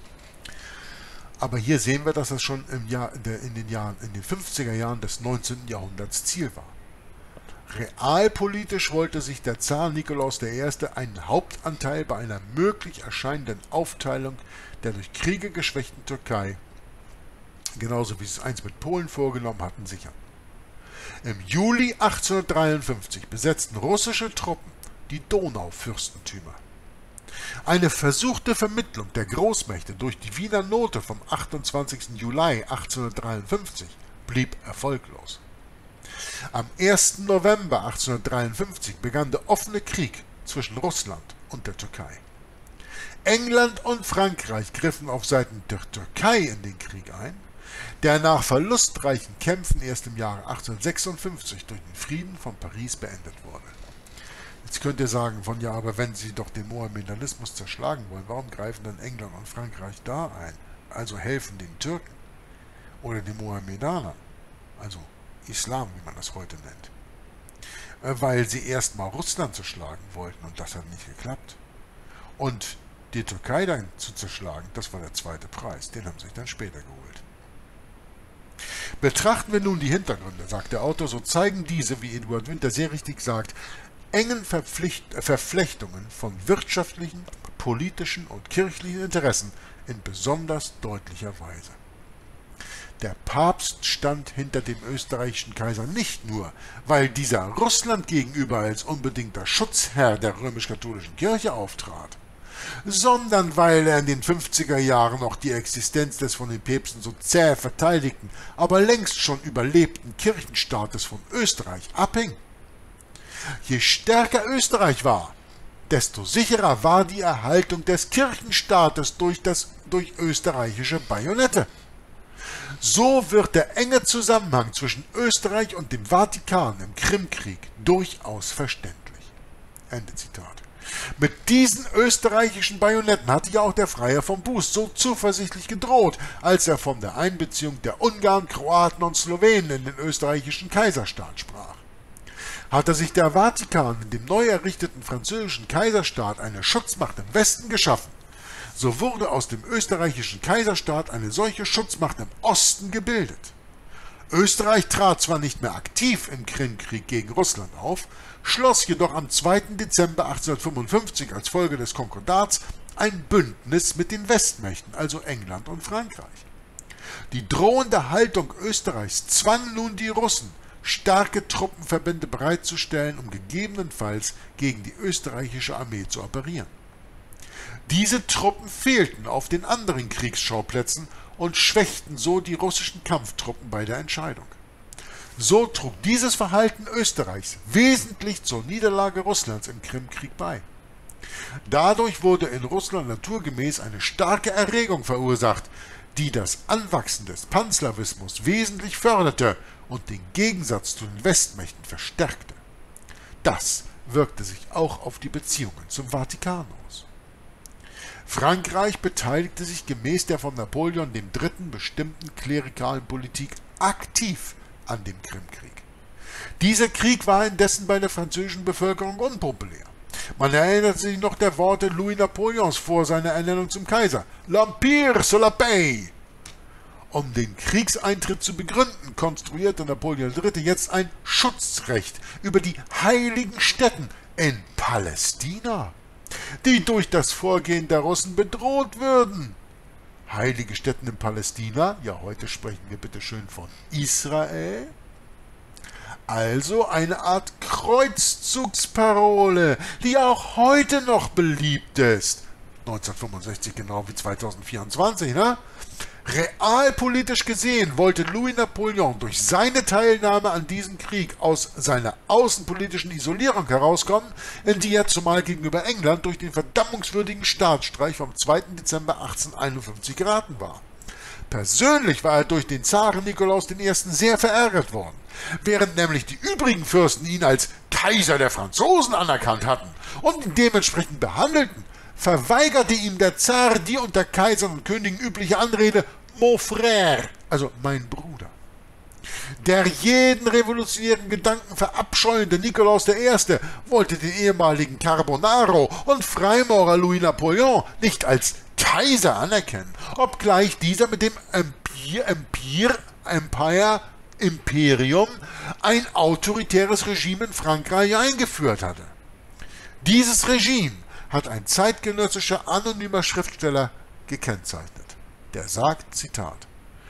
[SPEAKER 1] Aber hier sehen wir, dass das schon im Jahr, in, der, in den Jahren, in den fünfziger Jahren des neunzehnten Jahrhunderts Ziel war. Realpolitisch wollte sich der Zar Nikolaus der Erste einen Hauptanteil bei einer möglich erscheinenden Aufteilung der durch Kriege geschwächten Türkei, genauso wie sie es einst mit Polen vorgenommen hatten, sichern. Im Juli achtzehnhundertdreiundfünfzig besetzten russische Truppen die Donaufürstentümer. Eine versuchte Vermittlung der Großmächte durch die Wiener Note vom achtundzwanzigsten Juli achtzehnhundertdreiundfünfzig blieb erfolglos. Am ersten November achtzehnhundertdreiundfünfzig begann der offene Krieg zwischen Russland und der Türkei. England und Frankreich griffen auf Seiten der Türkei in den Krieg ein, der nach verlustreichen Kämpfen erst im Jahre achtzehnhundertsechsundfünfzig durch den Frieden von Paris beendet wurde. Jetzt könnt ihr sagen, von ja, aber wenn sie doch den Mohammedanismus zerschlagen wollen, warum greifen dann England und Frankreich da ein? Also helfen den Türken oder den Mohammedanern, also Islam, wie man das heute nennt, weil sie erstmal Russland zerschlagen wollten und das hat nicht geklappt. Und die Türkei dann zu zerschlagen, das war der zweite Preis, den haben sie sich dann später geholt. Betrachten wir nun die Hintergründe, sagt der Autor, so zeigen diese, wie Eduard Winter sehr richtig sagt, engen Verpflicht Verflechtungen von wirtschaftlichen, politischen und kirchlichen Interessen in besonders deutlicher Weise. Der Papst stand hinter dem österreichischen Kaiser nicht nur, weil dieser Russland gegenüber als unbedingter Schutzherr der römisch-katholischen Kirche auftrat, sondern weil er in den fünfziger Jahren noch die Existenz des von den Päpsten so zäh verteidigten, aber längst schon überlebten Kirchenstaates von Österreich abhing. Je stärker Österreich war, desto sicherer war die Erhaltung des Kirchenstaates durch, das, durch österreichische Bajonette. So wird der enge Zusammenhang zwischen Österreich und dem Vatikan im Krimkrieg durchaus verständlich. Ende Zitat. Mit diesen österreichischen Bajonetten hatte ja auch der Freiherr von Buß so zuversichtlich gedroht, als er von der Einbeziehung der Ungarn, Kroaten und Slowenen in den österreichischen Kaiserstaat sprach. Hatte sich der Vatikan in dem neu errichteten französischen Kaiserstaat eine Schutzmacht im Westen geschaffen, so wurde aus dem österreichischen Kaiserstaat eine solche Schutzmacht im Osten gebildet. Österreich trat zwar nicht mehr aktiv im Krimkrieg gegen Russland auf, schloss jedoch am zweiten Dezember achtzehnhundertfünfundfünfzig als Folge des Konkordats ein Bündnis mit den Westmächten, also England und Frankreich. Die drohende Haltung Österreichs zwang nun die Russen, starke Truppenverbände bereitzustellen, um gegebenenfalls gegen die österreichische Armee zu operieren. Diese Truppen fehlten auf den anderen Kriegsschauplätzen und schwächten so die russischen Kampftruppen bei der Entscheidung. So trug dieses Verhalten Österreichs wesentlich zur Niederlage Russlands im Krimkrieg bei. Dadurch wurde in Russland naturgemäß eine starke Erregung verursacht, die das Anwachsen des Panslawismus wesentlich förderte und den Gegensatz zu den Westmächten verstärkte. Das wirkte sich auch auf die Beziehungen zum Vatikan aus. Frankreich beteiligte sich gemäß der von Napoleon dem Dritten bestimmten klerikalen Politik aktiv an dem Krimkrieg. Dieser Krieg war indessen bei der französischen Bevölkerung unpopulär. Man erinnert sich noch der Worte Louis Napoleons vor seiner Ernennung zum Kaiser: L'Empire sur la paix. Um den Kriegseintritt zu begründen, konstruierte Napoleon der Dritte jetzt ein Schutzrecht über die heiligen Stätten in Palästina, die durch das Vorgehen der Russen bedroht würden. Heilige Stätten in Palästina, ja, heute sprechen wir bitte schön von Israel. Also eine Art Kreuzzugsparole, die auch heute noch beliebt ist. neunzehnhundertfünfundsechzig genau wie zweitausendvierundzwanzig, ne? Realpolitisch gesehen wollte Louis Napoleon durch seine Teilnahme an diesem Krieg aus seiner außenpolitischen Isolierung herauskommen, in die er zumal gegenüber England durch den verdammungswürdigen Staatsstreich vom zweiten Dezember achtzehnhunderteinundfünfzig geraten war. Persönlich war er durch den Zaren Nikolaus der Erste sehr verärgert worden. Während nämlich die übrigen Fürsten ihn als Kaiser der Franzosen anerkannt hatten und ihn dementsprechend behandelten, verweigerte ihm der Zar die unter Kaisern und Königen übliche Anrede Mon frère, also mein Bruder. Der jeden revolutionären Gedanken verabscheuende Nikolaus der Erste wollte den ehemaligen Carbonaro und Freimaurer Louis Napoleon nicht als Kaiser anerkennen, obgleich dieser mit dem Empire, Empire, Empire, Imperium ein autoritäres Regime in Frankreich eingeführt hatte. Dieses Regime hat ein zeitgenössischer anonymer Schriftsteller gekennzeichnet. Der sagt, Zitat,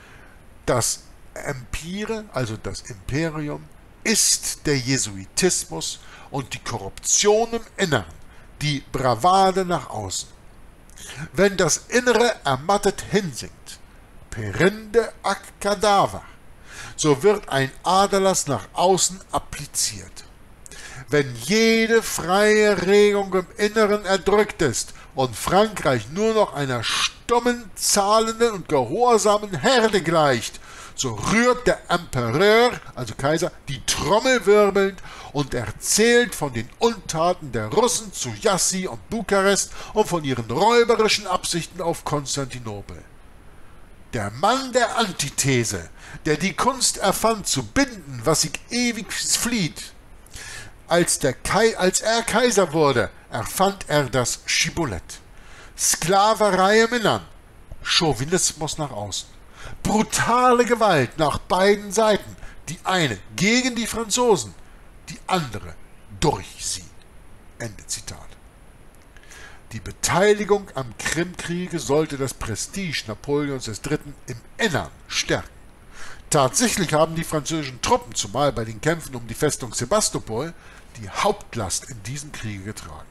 [SPEAKER 1] das Empire, also das Imperium, ist der Jesuitismus und die Korruption im Inneren, die Bravade nach außen. Wenn das Innere ermattet hinsinkt, perinde ac cadaver, so wird ein Aderlass nach außen appliziert. Wenn jede freie Regung im Inneren erdrückt ist und Frankreich nur noch einer stummen, zahlenden und gehorsamen Herde gleicht, so rührt der Empereur, also Kaiser, die Trommel wirbelnd und erzählt von den Untaten der Russen zu Jassy und Bukarest und von ihren räuberischen Absichten auf Konstantinopel. Der Mann der Antithese, der die Kunst erfand zu binden, was sich ewig flieht, Als, der Kai, als er Kaiser wurde, erfand er das Schibbolett. Sklaverei im Innern, Chauvinismus nach außen, brutale Gewalt nach beiden Seiten, die eine gegen die Franzosen, die andere durch sie. Ende Zitat. Die Beteiligung am Krimkriege sollte das Prestige Napoleons des Dritten im Innern stärken. Tatsächlich haben die französischen Truppen, zumal bei den Kämpfen um die Festung Sebastopol, die Hauptlast in diesem Kriege getragen.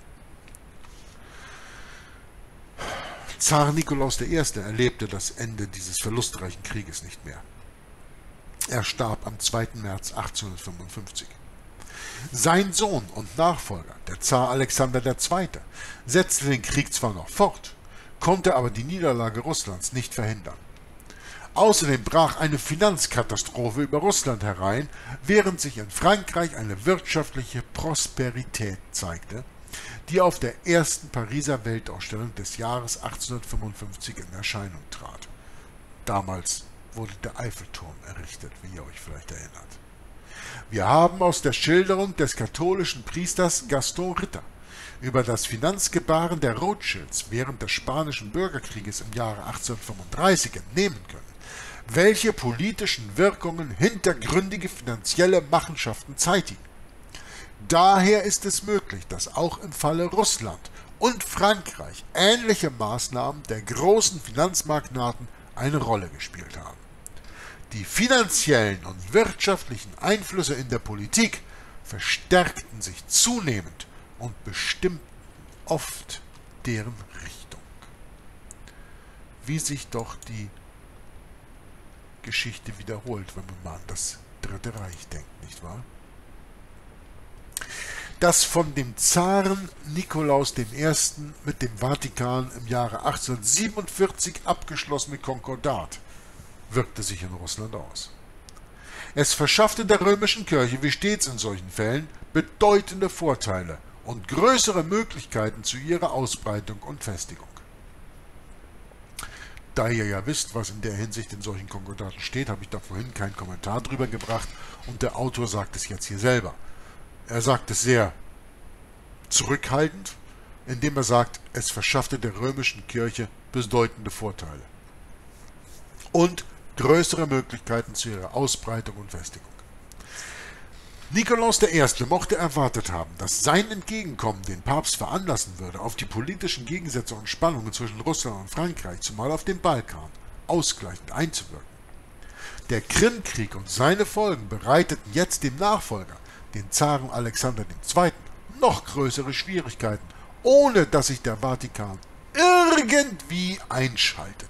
[SPEAKER 1] Zar Nikolaus der Erste erlebte das Ende dieses verlustreichen Krieges nicht mehr. Er starb am zweiten März achtzehnhundertfünfundfünfzig. Sein Sohn und Nachfolger, Der Zar Alexander der Zweite setzte den Krieg zwar noch fort, konnte aber die Niederlage Russlands nicht verhindern. Außerdem brach eine Finanzkatastrophe über Russland herein, während sich in Frankreich eine wirtschaftliche Prosperität zeigte, die auf der ersten Pariser Weltausstellung des Jahres achtzehnhundertfünfundfünfzig in Erscheinung trat. Damals wurde der Eiffelturm errichtet, wie ihr euch vielleicht erinnert. Wir haben aus der Schilderung des katholischen Priesters Gaston Ritter über das Finanzgebaren der Rothschilds während des Spanischen Bürgerkrieges im Jahre achtzehnhundertfünfunddreißig entnehmen können, welche politischen Wirkungen hintergründige finanzielle Machenschaften zeitigen. Daher ist es möglich, dass auch im Falle Russland und Frankreich ähnliche Maßnahmen der großen Finanzmagnaten eine Rolle gespielt haben. Die finanziellen und wirtschaftlichen Einflüsse in der Politik verstärkten sich zunehmend und bestimmten oft deren Richtung. Wie sich doch die Geschichte wiederholt, wenn man mal an das Dritte Reich denkt, nicht wahr? Das von dem Zaren Nikolaus der Erste mit dem Vatikan im Jahre achtzehnhundertsiebenundvierzig abgeschlossene Konkordat wirkte sich in Russland aus. Es verschaffte der römischen Kirche, wie stets in solchen Fällen, bedeutende Vorteile und größere Möglichkeiten zu ihrer Ausbreitung und Festigung. Da ihr ja wisst, was in der Hinsicht in solchen Konkordaten steht, habe ich da vorhin keinen Kommentar drüber gebracht und der Autor sagt es jetzt hier selber. Er sagt es sehr zurückhaltend, indem er sagt, es verschaffte der römischen Kirche bedeutende Vorteile und größere Möglichkeiten zu ihrer Ausbreitung und Festigung. Nikolaus der Erste mochte erwartet haben, dass sein Entgegenkommen den Papst veranlassen würde, auf die politischen Gegensätze und Spannungen zwischen Russland und Frankreich, zumal auf dem Balkan, ausgleichend einzuwirken. Der Krimkrieg und seine Folgen bereiteten jetzt dem Nachfolger, den Zaren Alexander der Zweite, noch größere Schwierigkeiten, ohne dass sich der Vatikan irgendwie einschaltete.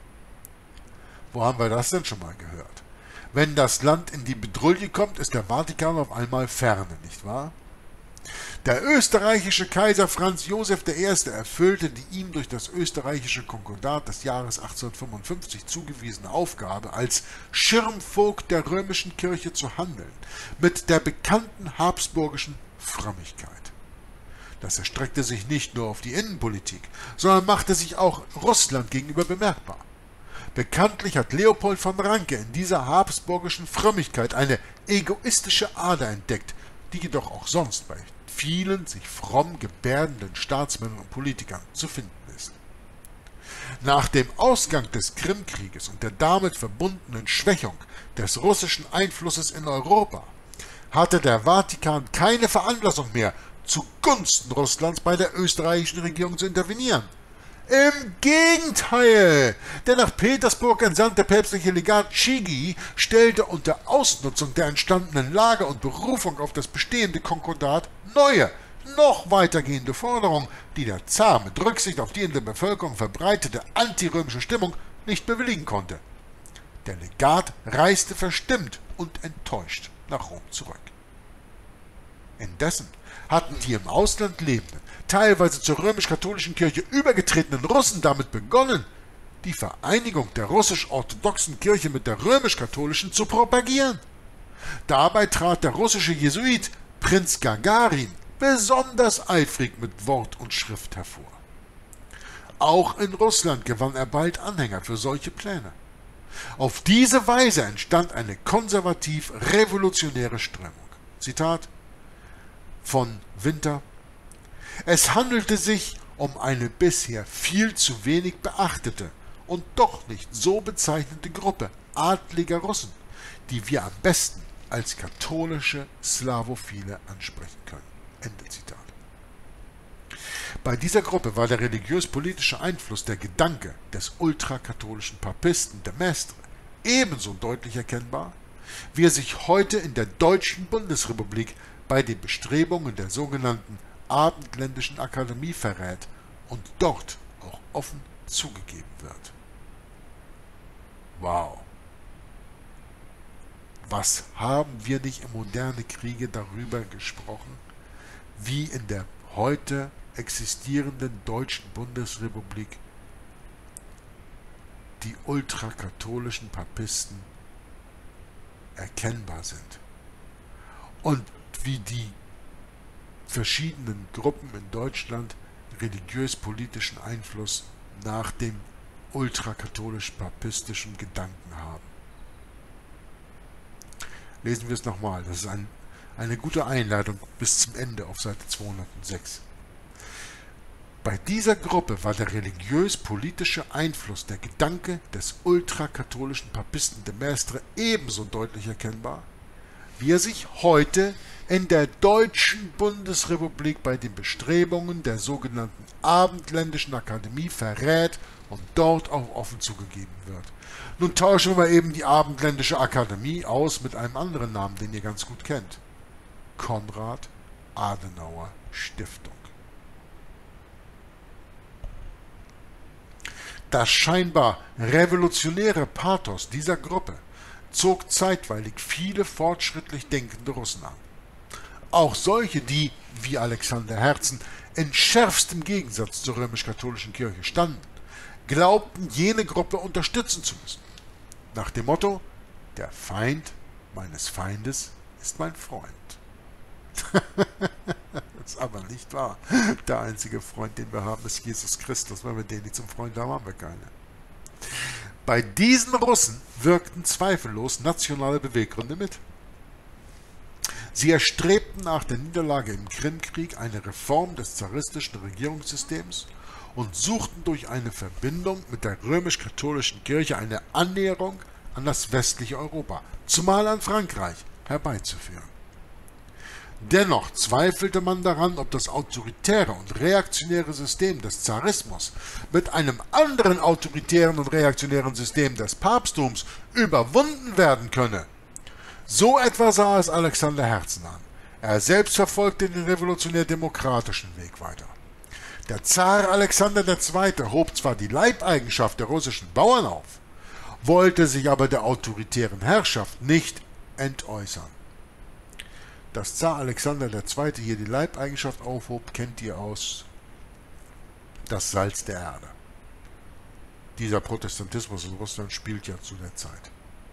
[SPEAKER 1] Wo haben wir das denn schon mal gehört? Wenn das Land in die Bedrulle kommt, ist der Vatikan auf einmal ferne, nicht wahr? Der österreichische Kaiser Franz Josef der Erste erfüllte die ihm durch das österreichische Konkordat des Jahres achtzehnhundertfünfundfünfzig zugewiesene Aufgabe, als Schirmvogt der römischen Kirche zu handeln, mit der bekannten habsburgischen Frömmigkeit. Das erstreckte sich nicht nur auf die Innenpolitik, sondern machte sich auch Russland gegenüber bemerkbar. Bekanntlich hat Leopold von Ranke in dieser habsburgischen Frömmigkeit eine egoistische Ader entdeckt, die jedoch auch sonst bei vielen sich fromm gebärdenden Staatsmännern und Politikern zu finden ist. Nach dem Ausgang des Krimkrieges und der damit verbundenen Schwächung des russischen Einflusses in Europa hatte der Vatikan keine Veranlassung mehr, zugunsten Russlands bei der österreichischen Regierung zu intervenieren. Im Gegenteil, der nach Petersburg entsandte päpstliche Legat Chigi stellte unter Ausnutzung der entstandenen Lage und Berufung auf das bestehende Konkordat neue, noch weitergehende Forderungen, die der Zar mit Rücksicht auf die in der Bevölkerung verbreitete antirömische Stimmung nicht bewilligen konnte. Der Legat reiste verstimmt und enttäuscht nach Rom zurück. Indessen hatten die im Ausland lebenden, teilweise zur römisch-katholischen Kirche übergetretenen Russen damit begonnen, die Vereinigung der russisch-orthodoxen Kirche mit der römisch-katholischen zu propagieren. Dabei trat der russische Jesuit Prinz Gagarin besonders eifrig mit Wort und Schrift hervor. Auch in Russland gewann er bald Anhänger für solche Pläne. Auf diese Weise entstand eine konservativ-revolutionäre Strömung. Zitat von Winter: Es handelte sich um eine bisher viel zu wenig beachtete und doch nicht so bezeichnete Gruppe adliger Russen, die wir am besten als katholische Slavophile ansprechen können. Ende Zitat. Bei dieser Gruppe war der religiös-politische Einfluss, der Gedanke des ultrakatholischen Papisten de Maistre ebenso deutlich erkennbar, wie er sich heute in der deutschen Bundesrepublik bei den Bestrebungen der sogenannten Abendländischen Akademie verrät und dort auch offen zugegeben wird. Wow! Was haben wir nicht in moderne Kriege darüber gesprochen, wie in der heute existierenden deutschen Bundesrepublik die ultrakatholischen Papisten erkennbar sind und wie die verschiedenen Gruppen in Deutschland religiös-politischen Einfluss nach dem ultrakatholisch-papistischen Gedanken haben. Lesen wir es nochmal, das ist ein, eine gute Einleitung bis zum Ende auf Seite zweihundertsechs. Bei dieser Gruppe war der religiös-politische Einfluss, der Gedanke des ultrakatholischen Papisten de Maistre ebenso deutlich erkennbar, wie er sich heute in der deutschen Bundesrepublik bei den Bestrebungen der sogenannten Abendländischen Akademie verrät und dort auch offen zugegeben wird. Nun tauschen wir eben die Abendländische Akademie aus mit einem anderen Namen, den ihr ganz gut kennt. Konrad Adenauer Stiftung. Das scheinbar revolutionäre Pathos dieser Gruppe zog zeitweilig viele fortschrittlich denkende Russen an. Auch solche, die, wie Alexander Herzen, in schärfstem Gegensatz zur römisch-katholischen Kirche standen, glaubten, jene Gruppe unterstützen zu müssen. Nach dem Motto, der Feind meines Feindes ist mein Freund. Das ist aber nicht wahr. Der einzige Freund, den wir haben, ist Jesus Christus. Wenn wir den nicht zum Freund haben, haben wir keine. Bei diesen Russen wirkten zweifellos nationale Beweggründe mit. Sie erstrebten nach der Niederlage im Krimkrieg eine Reform des zaristischen Regierungssystems und suchten durch eine Verbindung mit der römisch-katholischen Kirche eine Annäherung an das westliche Europa, zumal an Frankreich, herbeizuführen. Dennoch zweifelte man daran, ob das autoritäre und reaktionäre System des Zarismus mit einem anderen autoritären und reaktionären System des Papsttums überwunden werden könne. So etwa sah es Alexander Herzen an. Er selbst verfolgte den revolutionär-demokratischen Weg weiter. Der Zar Alexander der Zweite hob zwar die Leibeigenschaft der russischen Bauern auf, wollte sich aber der autoritären Herrschaft nicht entäußern. Dass Zar Alexander der Zweite hier die Leibeigenschaft aufhob, kennt ihr aus Das Salz der Erde. Dieser Protestantismus in Russland spielt ja zu der Zeit.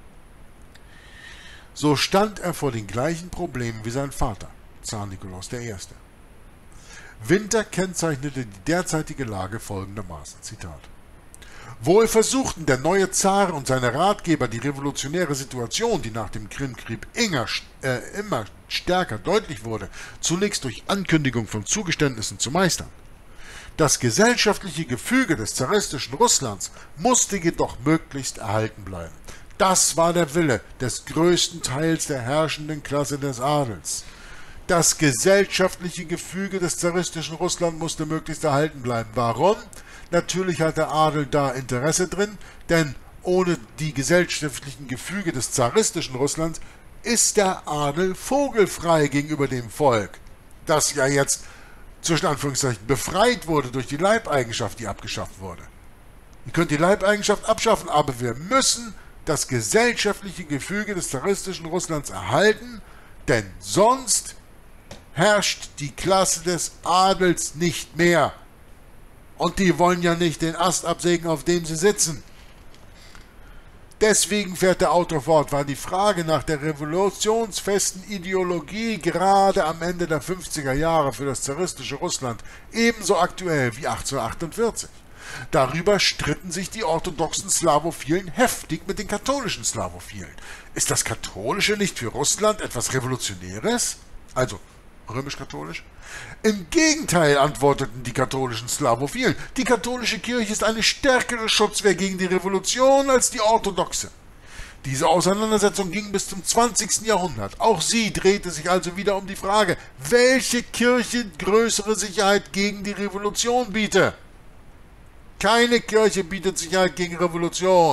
[SPEAKER 1] So stand er vor den gleichen Problemen wie sein Vater, Zar Nikolaus der Erste. Winter kennzeichnete die derzeitige Lage folgendermaßen, Zitat: Wohl versuchten der neue Zar und seine Ratgeber die revolutionäre Situation, die nach dem Krimkrieg immer, äh, immer stärker deutlich wurde, zunächst durch Ankündigung von Zugeständnissen zu meistern. Das gesellschaftliche Gefüge des zaristischen Russlands musste jedoch möglichst erhalten bleiben. Das war der Wille des größten Teils der herrschenden Klasse des Adels. Das gesellschaftliche Gefüge des zaristischen Russland musste möglichst erhalten bleiben. Warum? Natürlich hat der Adel da Interesse drin, denn ohne die gesellschaftlichen Gefüge des zaristischen Russlands ist der Adel vogelfrei gegenüber dem Volk, das ja jetzt zwischen Anführungszeichen befreit wurde durch die Leibeigenschaft, die abgeschafft wurde. Ihr könnt die Leibeigenschaft abschaffen, aber wir müssen das gesellschaftliche Gefüge des zaristischen Russlands erhalten, denn sonst herrscht die Klasse des Adels nicht mehr. Und die wollen ja nicht den Ast absägen, auf dem sie sitzen. Deswegen fährt der Autor fort, war die Frage nach der revolutionsfesten Ideologie gerade am Ende der fünfziger Jahre für das zaristische Russland ebenso aktuell wie achtzehnhundertachtundvierzig. Darüber stritten sich die orthodoxen Slawophilen heftig mit den katholischen Slawophilen. Ist das Katholische nicht für Russland etwas Revolutionäres? Also römisch-katholisch? Im Gegenteil, antworteten die katholischen Slawophilen. Die katholische Kirche ist eine stärkere Schutzwehr gegen die Revolution als die orthodoxe. Diese Auseinandersetzung ging bis zum zwanzigsten Jahrhundert. Auch sie drehte sich also wieder um die Frage, welche Kirche größere Sicherheit gegen die Revolution biete. Keine Kirche bietet Sicherheit gegen Revolution.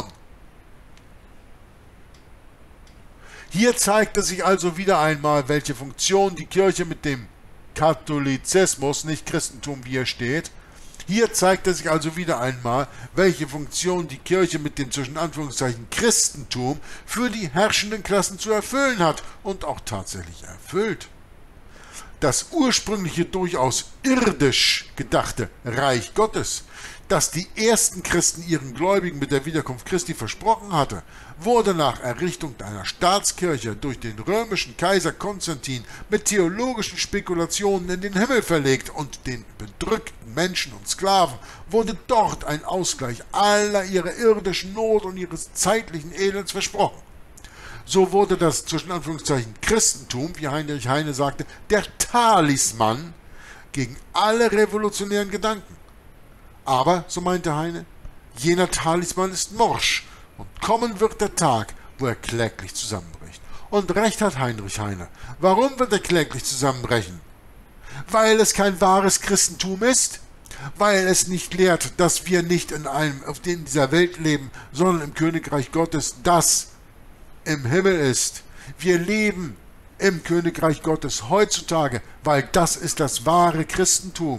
[SPEAKER 1] Hier zeigte sich also wieder einmal, welche Funktion die Kirche mit dem Katholizismus, nicht Christentum, wie er steht. Hier zeigte sich also wieder einmal, welche Funktion die Kirche mit dem zwischen Anführungszeichen Christentum für die herrschenden Klassen zu erfüllen hat und auch tatsächlich erfüllt. das ursprüngliche durchaus irdisch gedachte Reich Gottes, das die ersten Christen ihren Gläubigen mit der Wiederkunft Christi versprochen hatte, wurde nach Errichtung einer Staatskirche durch den römischen Kaiser Konstantin mit theologischen Spekulationen in den Himmel verlegt und den bedrückten Menschen und Sklaven wurde dort ein Ausgleich aller ihrer irdischen Not und ihres zeitlichen Elends versprochen. So wurde das zwischen Anführungszeichen Christentum, wie Heinrich Heine sagte, der Talisman gegen alle revolutionären Gedanken. Aber, so meinte Heine, jener Talisman ist morsch und kommen wird der Tag, wo er kläglich zusammenbricht. Und recht hat Heinrich Heine. Warum wird er kläglich zusammenbrechen? Weil es kein wahres Christentum ist? Weil es nicht lehrt, dass wir nicht in einem, auf in dieser Welt leben, sondern im Königreich Gottes, das im Himmel ist. Wir leben im Königreich Gottes heutzutage, weil das ist das wahre Christentum.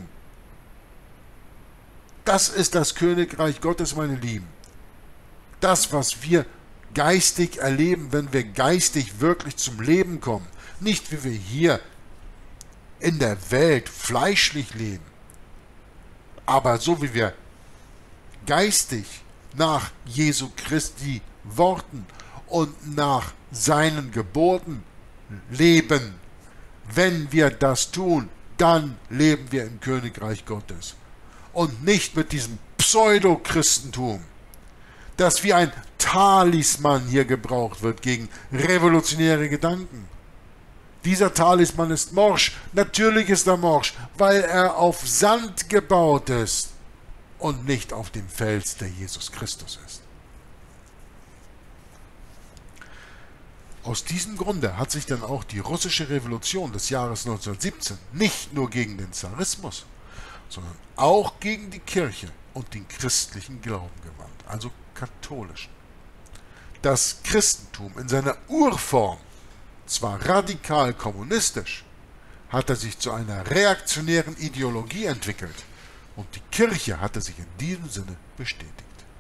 [SPEAKER 1] Das ist das Königreich Gottes, meine Lieben. Das, was wir geistig erleben, wenn wir geistig wirklich zum Leben kommen. Nicht, wie wir hier in der Welt fleischlich leben, aber so wie wir geistig nach Jesu Christi Worten und nach seinen Geboten leben. Wenn wir das tun, dann leben wir im Königreich Gottes. Und nicht mit diesem Pseudo-Christentum, das wie ein Talisman hier gebraucht wird gegen revolutionäre Gedanken. Dieser Talisman ist morsch. Natürlich ist er morsch, weil er auf Sand gebaut ist und nicht auf dem Fels, der Jesus Christus ist. Aus diesem Grunde hat sich dann auch die russische Revolution des Jahres neunzehnhundertsiebzehn nicht nur gegen den Zarismus, sondern auch gegen die Kirche und den christlichen Glauben gewandt, also katholischen. Das Christentum in seiner Urform, zwar radikal kommunistisch, hatte sich zu einer reaktionären Ideologie entwickelt und die Kirche hatte sich in diesem Sinne bestätigt.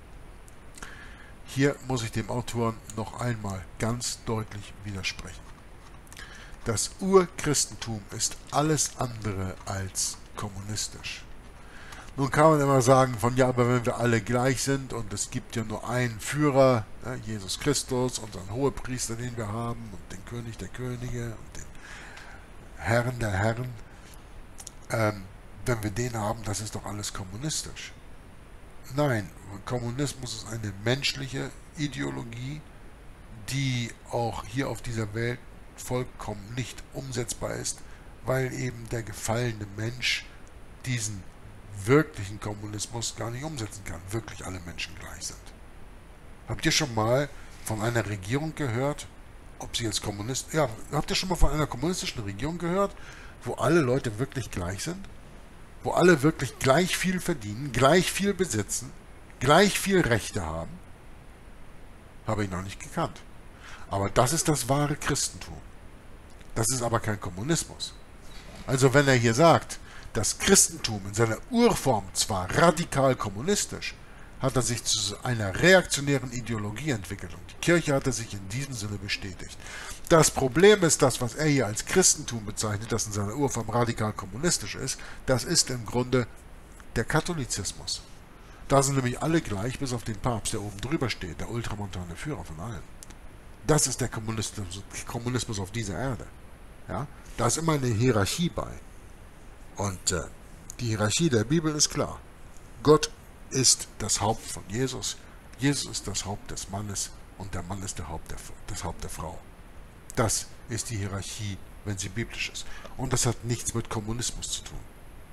[SPEAKER 1] Hier muss ich dem Autoren noch einmal ganz deutlich widersprechen. Das Urchristentum ist alles andere als kommunistisch. Nun kann man immer sagen, von ja, aber wenn wir alle gleich sind und es gibt ja nur einen Führer, ne, Jesus Christus, unseren Hohepriester, den wir haben, und den König der Könige und den Herrn der Herren, ähm, wenn wir den haben, das ist doch alles kommunistisch. Nein, Kommunismus ist eine menschliche Ideologie, die auch hier auf dieser Welt vollkommen nicht umsetzbar ist, weil eben der gefallene Mensch diesen wirklichen Kommunismus gar nicht umsetzen kann. Wirklich alle Menschen gleich sind. Habt ihr schon mal von einer Regierung gehört, ob sie jetzt Kommunist... Ja, habt ihr schon mal von einer kommunistischen Regierung gehört, wo alle Leute wirklich gleich sind? Wo alle wirklich gleich viel verdienen, gleich viel besitzen, gleich viel Rechte haben? Habe ich noch nicht gekannt. Aber das ist das wahre Christentum. Das ist aber kein Kommunismus. Also wenn er hier sagt, das Christentum in seiner Urform zwar radikal kommunistisch, hat er sich zu einer reaktionären Ideologie entwickelt und die Kirche hat er sich in diesem Sinne bestätigt. Das Problem ist, das, was er hier als Christentum bezeichnet, das in seiner Urform radikal kommunistisch ist, das ist im Grunde der Katholizismus. Da sind nämlich alle gleich, bis auf den Papst, der oben drüber steht, der ultramontane Führer von allen. Das ist der Kommunismus, Kommunismus auf dieser Erde. Ja? Da ist immer eine Hierarchie bei. Und äh, die Hierarchie der Bibel ist klar. Gott ist das Haupt von Jesus, Jesus ist das Haupt des Mannes und der Mann ist der Haupt der, das Haupt der Frau. Das ist die Hierarchie, wenn sie biblisch ist. Und das hat nichts mit Kommunismus zu tun.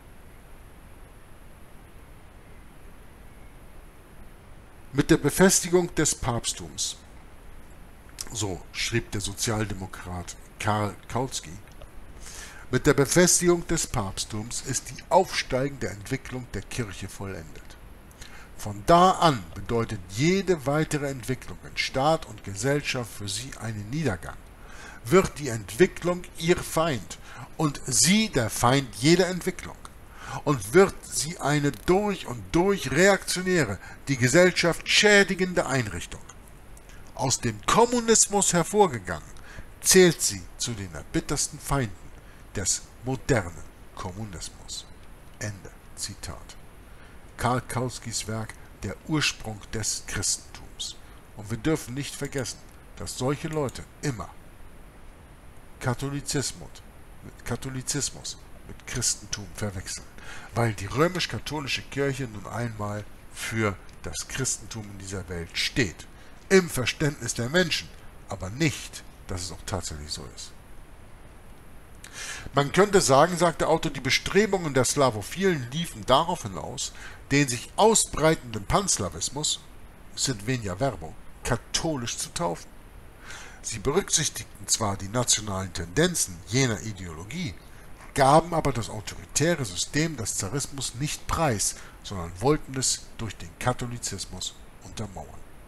[SPEAKER 1] Mit der Befestigung des Papsttums, so schrieb der Sozialdemokrat Karl Kautsky, mit der Befestigung des Papsttums ist die aufsteigende Entwicklung der Kirche vollendet. Von da an bedeutet jede weitere Entwicklung in Staat und Gesellschaft für sie einen Niedergang. Wird die Entwicklung ihr Feind und sie der Feind jeder Entwicklung. Und wird sie eine durch und durch reaktionäre, die Gesellschaft schädigende Einrichtung. Aus dem Kommunismus hervorgegangen, zählt sie zu den erbittersten Feinden des modernen Kommunismus. Ende Zitat. Karl Kauskis Werk Der Ursprung des Christentums. Und wir dürfen nicht vergessen, dass solche Leute immer Katholizismus mit Katholizismus mit Christentum verwechseln, weil die römisch-katholische Kirche nun einmal für das Christentum in dieser Welt steht. Im Verständnis der Menschen, aber nicht, dass es auch tatsächlich so ist. Man könnte sagen, sagt der Autor, die Bestrebungen der Slawophilen liefen darauf hinaus, den sich ausbreitenden Panslawismus, sind venia verbo, katholisch zu taufen. Sie berücksichtigten zwar die nationalen Tendenzen jener Ideologie, gaben aber das autoritäre System des Zarismus nicht preis, sondern wollten es durch den Katholizismus untermauern.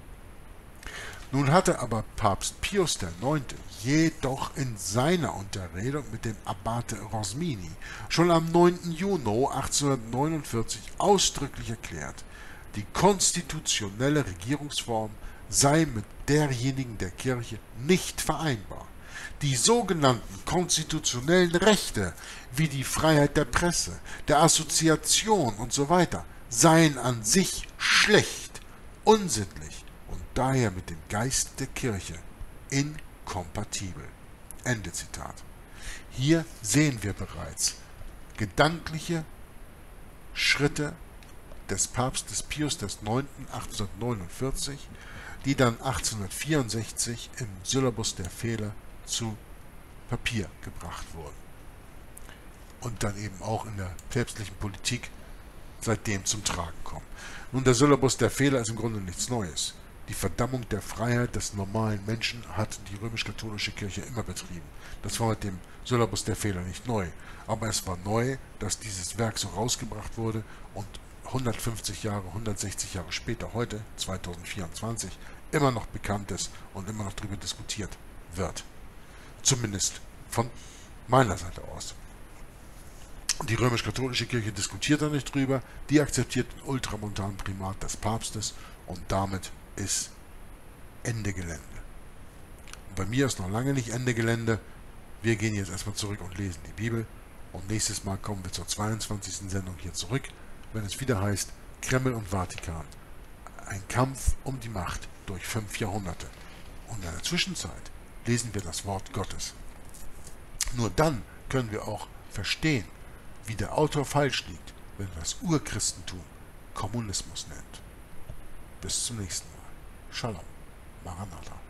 [SPEAKER 1] Nun hatte aber Papst Pius der Neunte jedoch in seiner Unterredung mit dem Abate Rosmini schon am neunten Juni achtzehnhundertneunundvierzig ausdrücklich erklärt, die konstitutionelle Regierungsform sei mit derjenigen der Kirche nicht vereinbar. Die sogenannten konstitutionellen Rechte, wie die Freiheit der Presse, der Assoziation usw., seien an sich schlecht, unsittlich und daher mit dem Geist der Kirche inkompatibel. Ende Zitat. Hier sehen wir bereits gedankliche Schritte des Papstes Pius der Neunte achtzehnhundertneunundvierzig, die dann achtzehnhundertvierundsechzig im Syllabus der Fehler zu Papier gebracht wurden und dann eben auch in der päpstlichen Politik seitdem zum Tragen kommen. Nun, der Syllabus der Fehler ist im Grunde nichts Neues. Die Verdammung der Freiheit des normalen Menschen hat die römisch-katholische Kirche immer betrieben. Das war mit dem Syllabus der Fehler nicht neu. Aber es war neu, dass dieses Werk so rausgebracht wurde und hundertfünfzig Jahre, hundertsechzig Jahre später, heute, zweitausendvierundzwanzig, immer noch bekannt ist und immer noch darüber diskutiert wird. Zumindest von meiner Seite aus. Die römisch-katholische Kirche diskutiert da nicht drüber, die akzeptiert den ultramontanen Primat des Papstes und damit ist Ende Gelände. Und bei mir ist noch lange nicht Ende Gelände. Wir gehen jetzt erstmal zurück und lesen die Bibel und nächstes Mal kommen wir zur zweiundzwanzigsten Sendung hier zurück, wenn es wieder heißt Kreml und Vatikan. Ein Kampf um die Macht durch fünf Jahrhunderte. Und in der Zwischenzeit lesen wir das Wort Gottes. Nur dann können wir auch verstehen, wie der Autor falsch liegt, wenn er das Urchristentum Kommunismus nennt. Bis zum nächsten Mal. Shalom. Maranatha.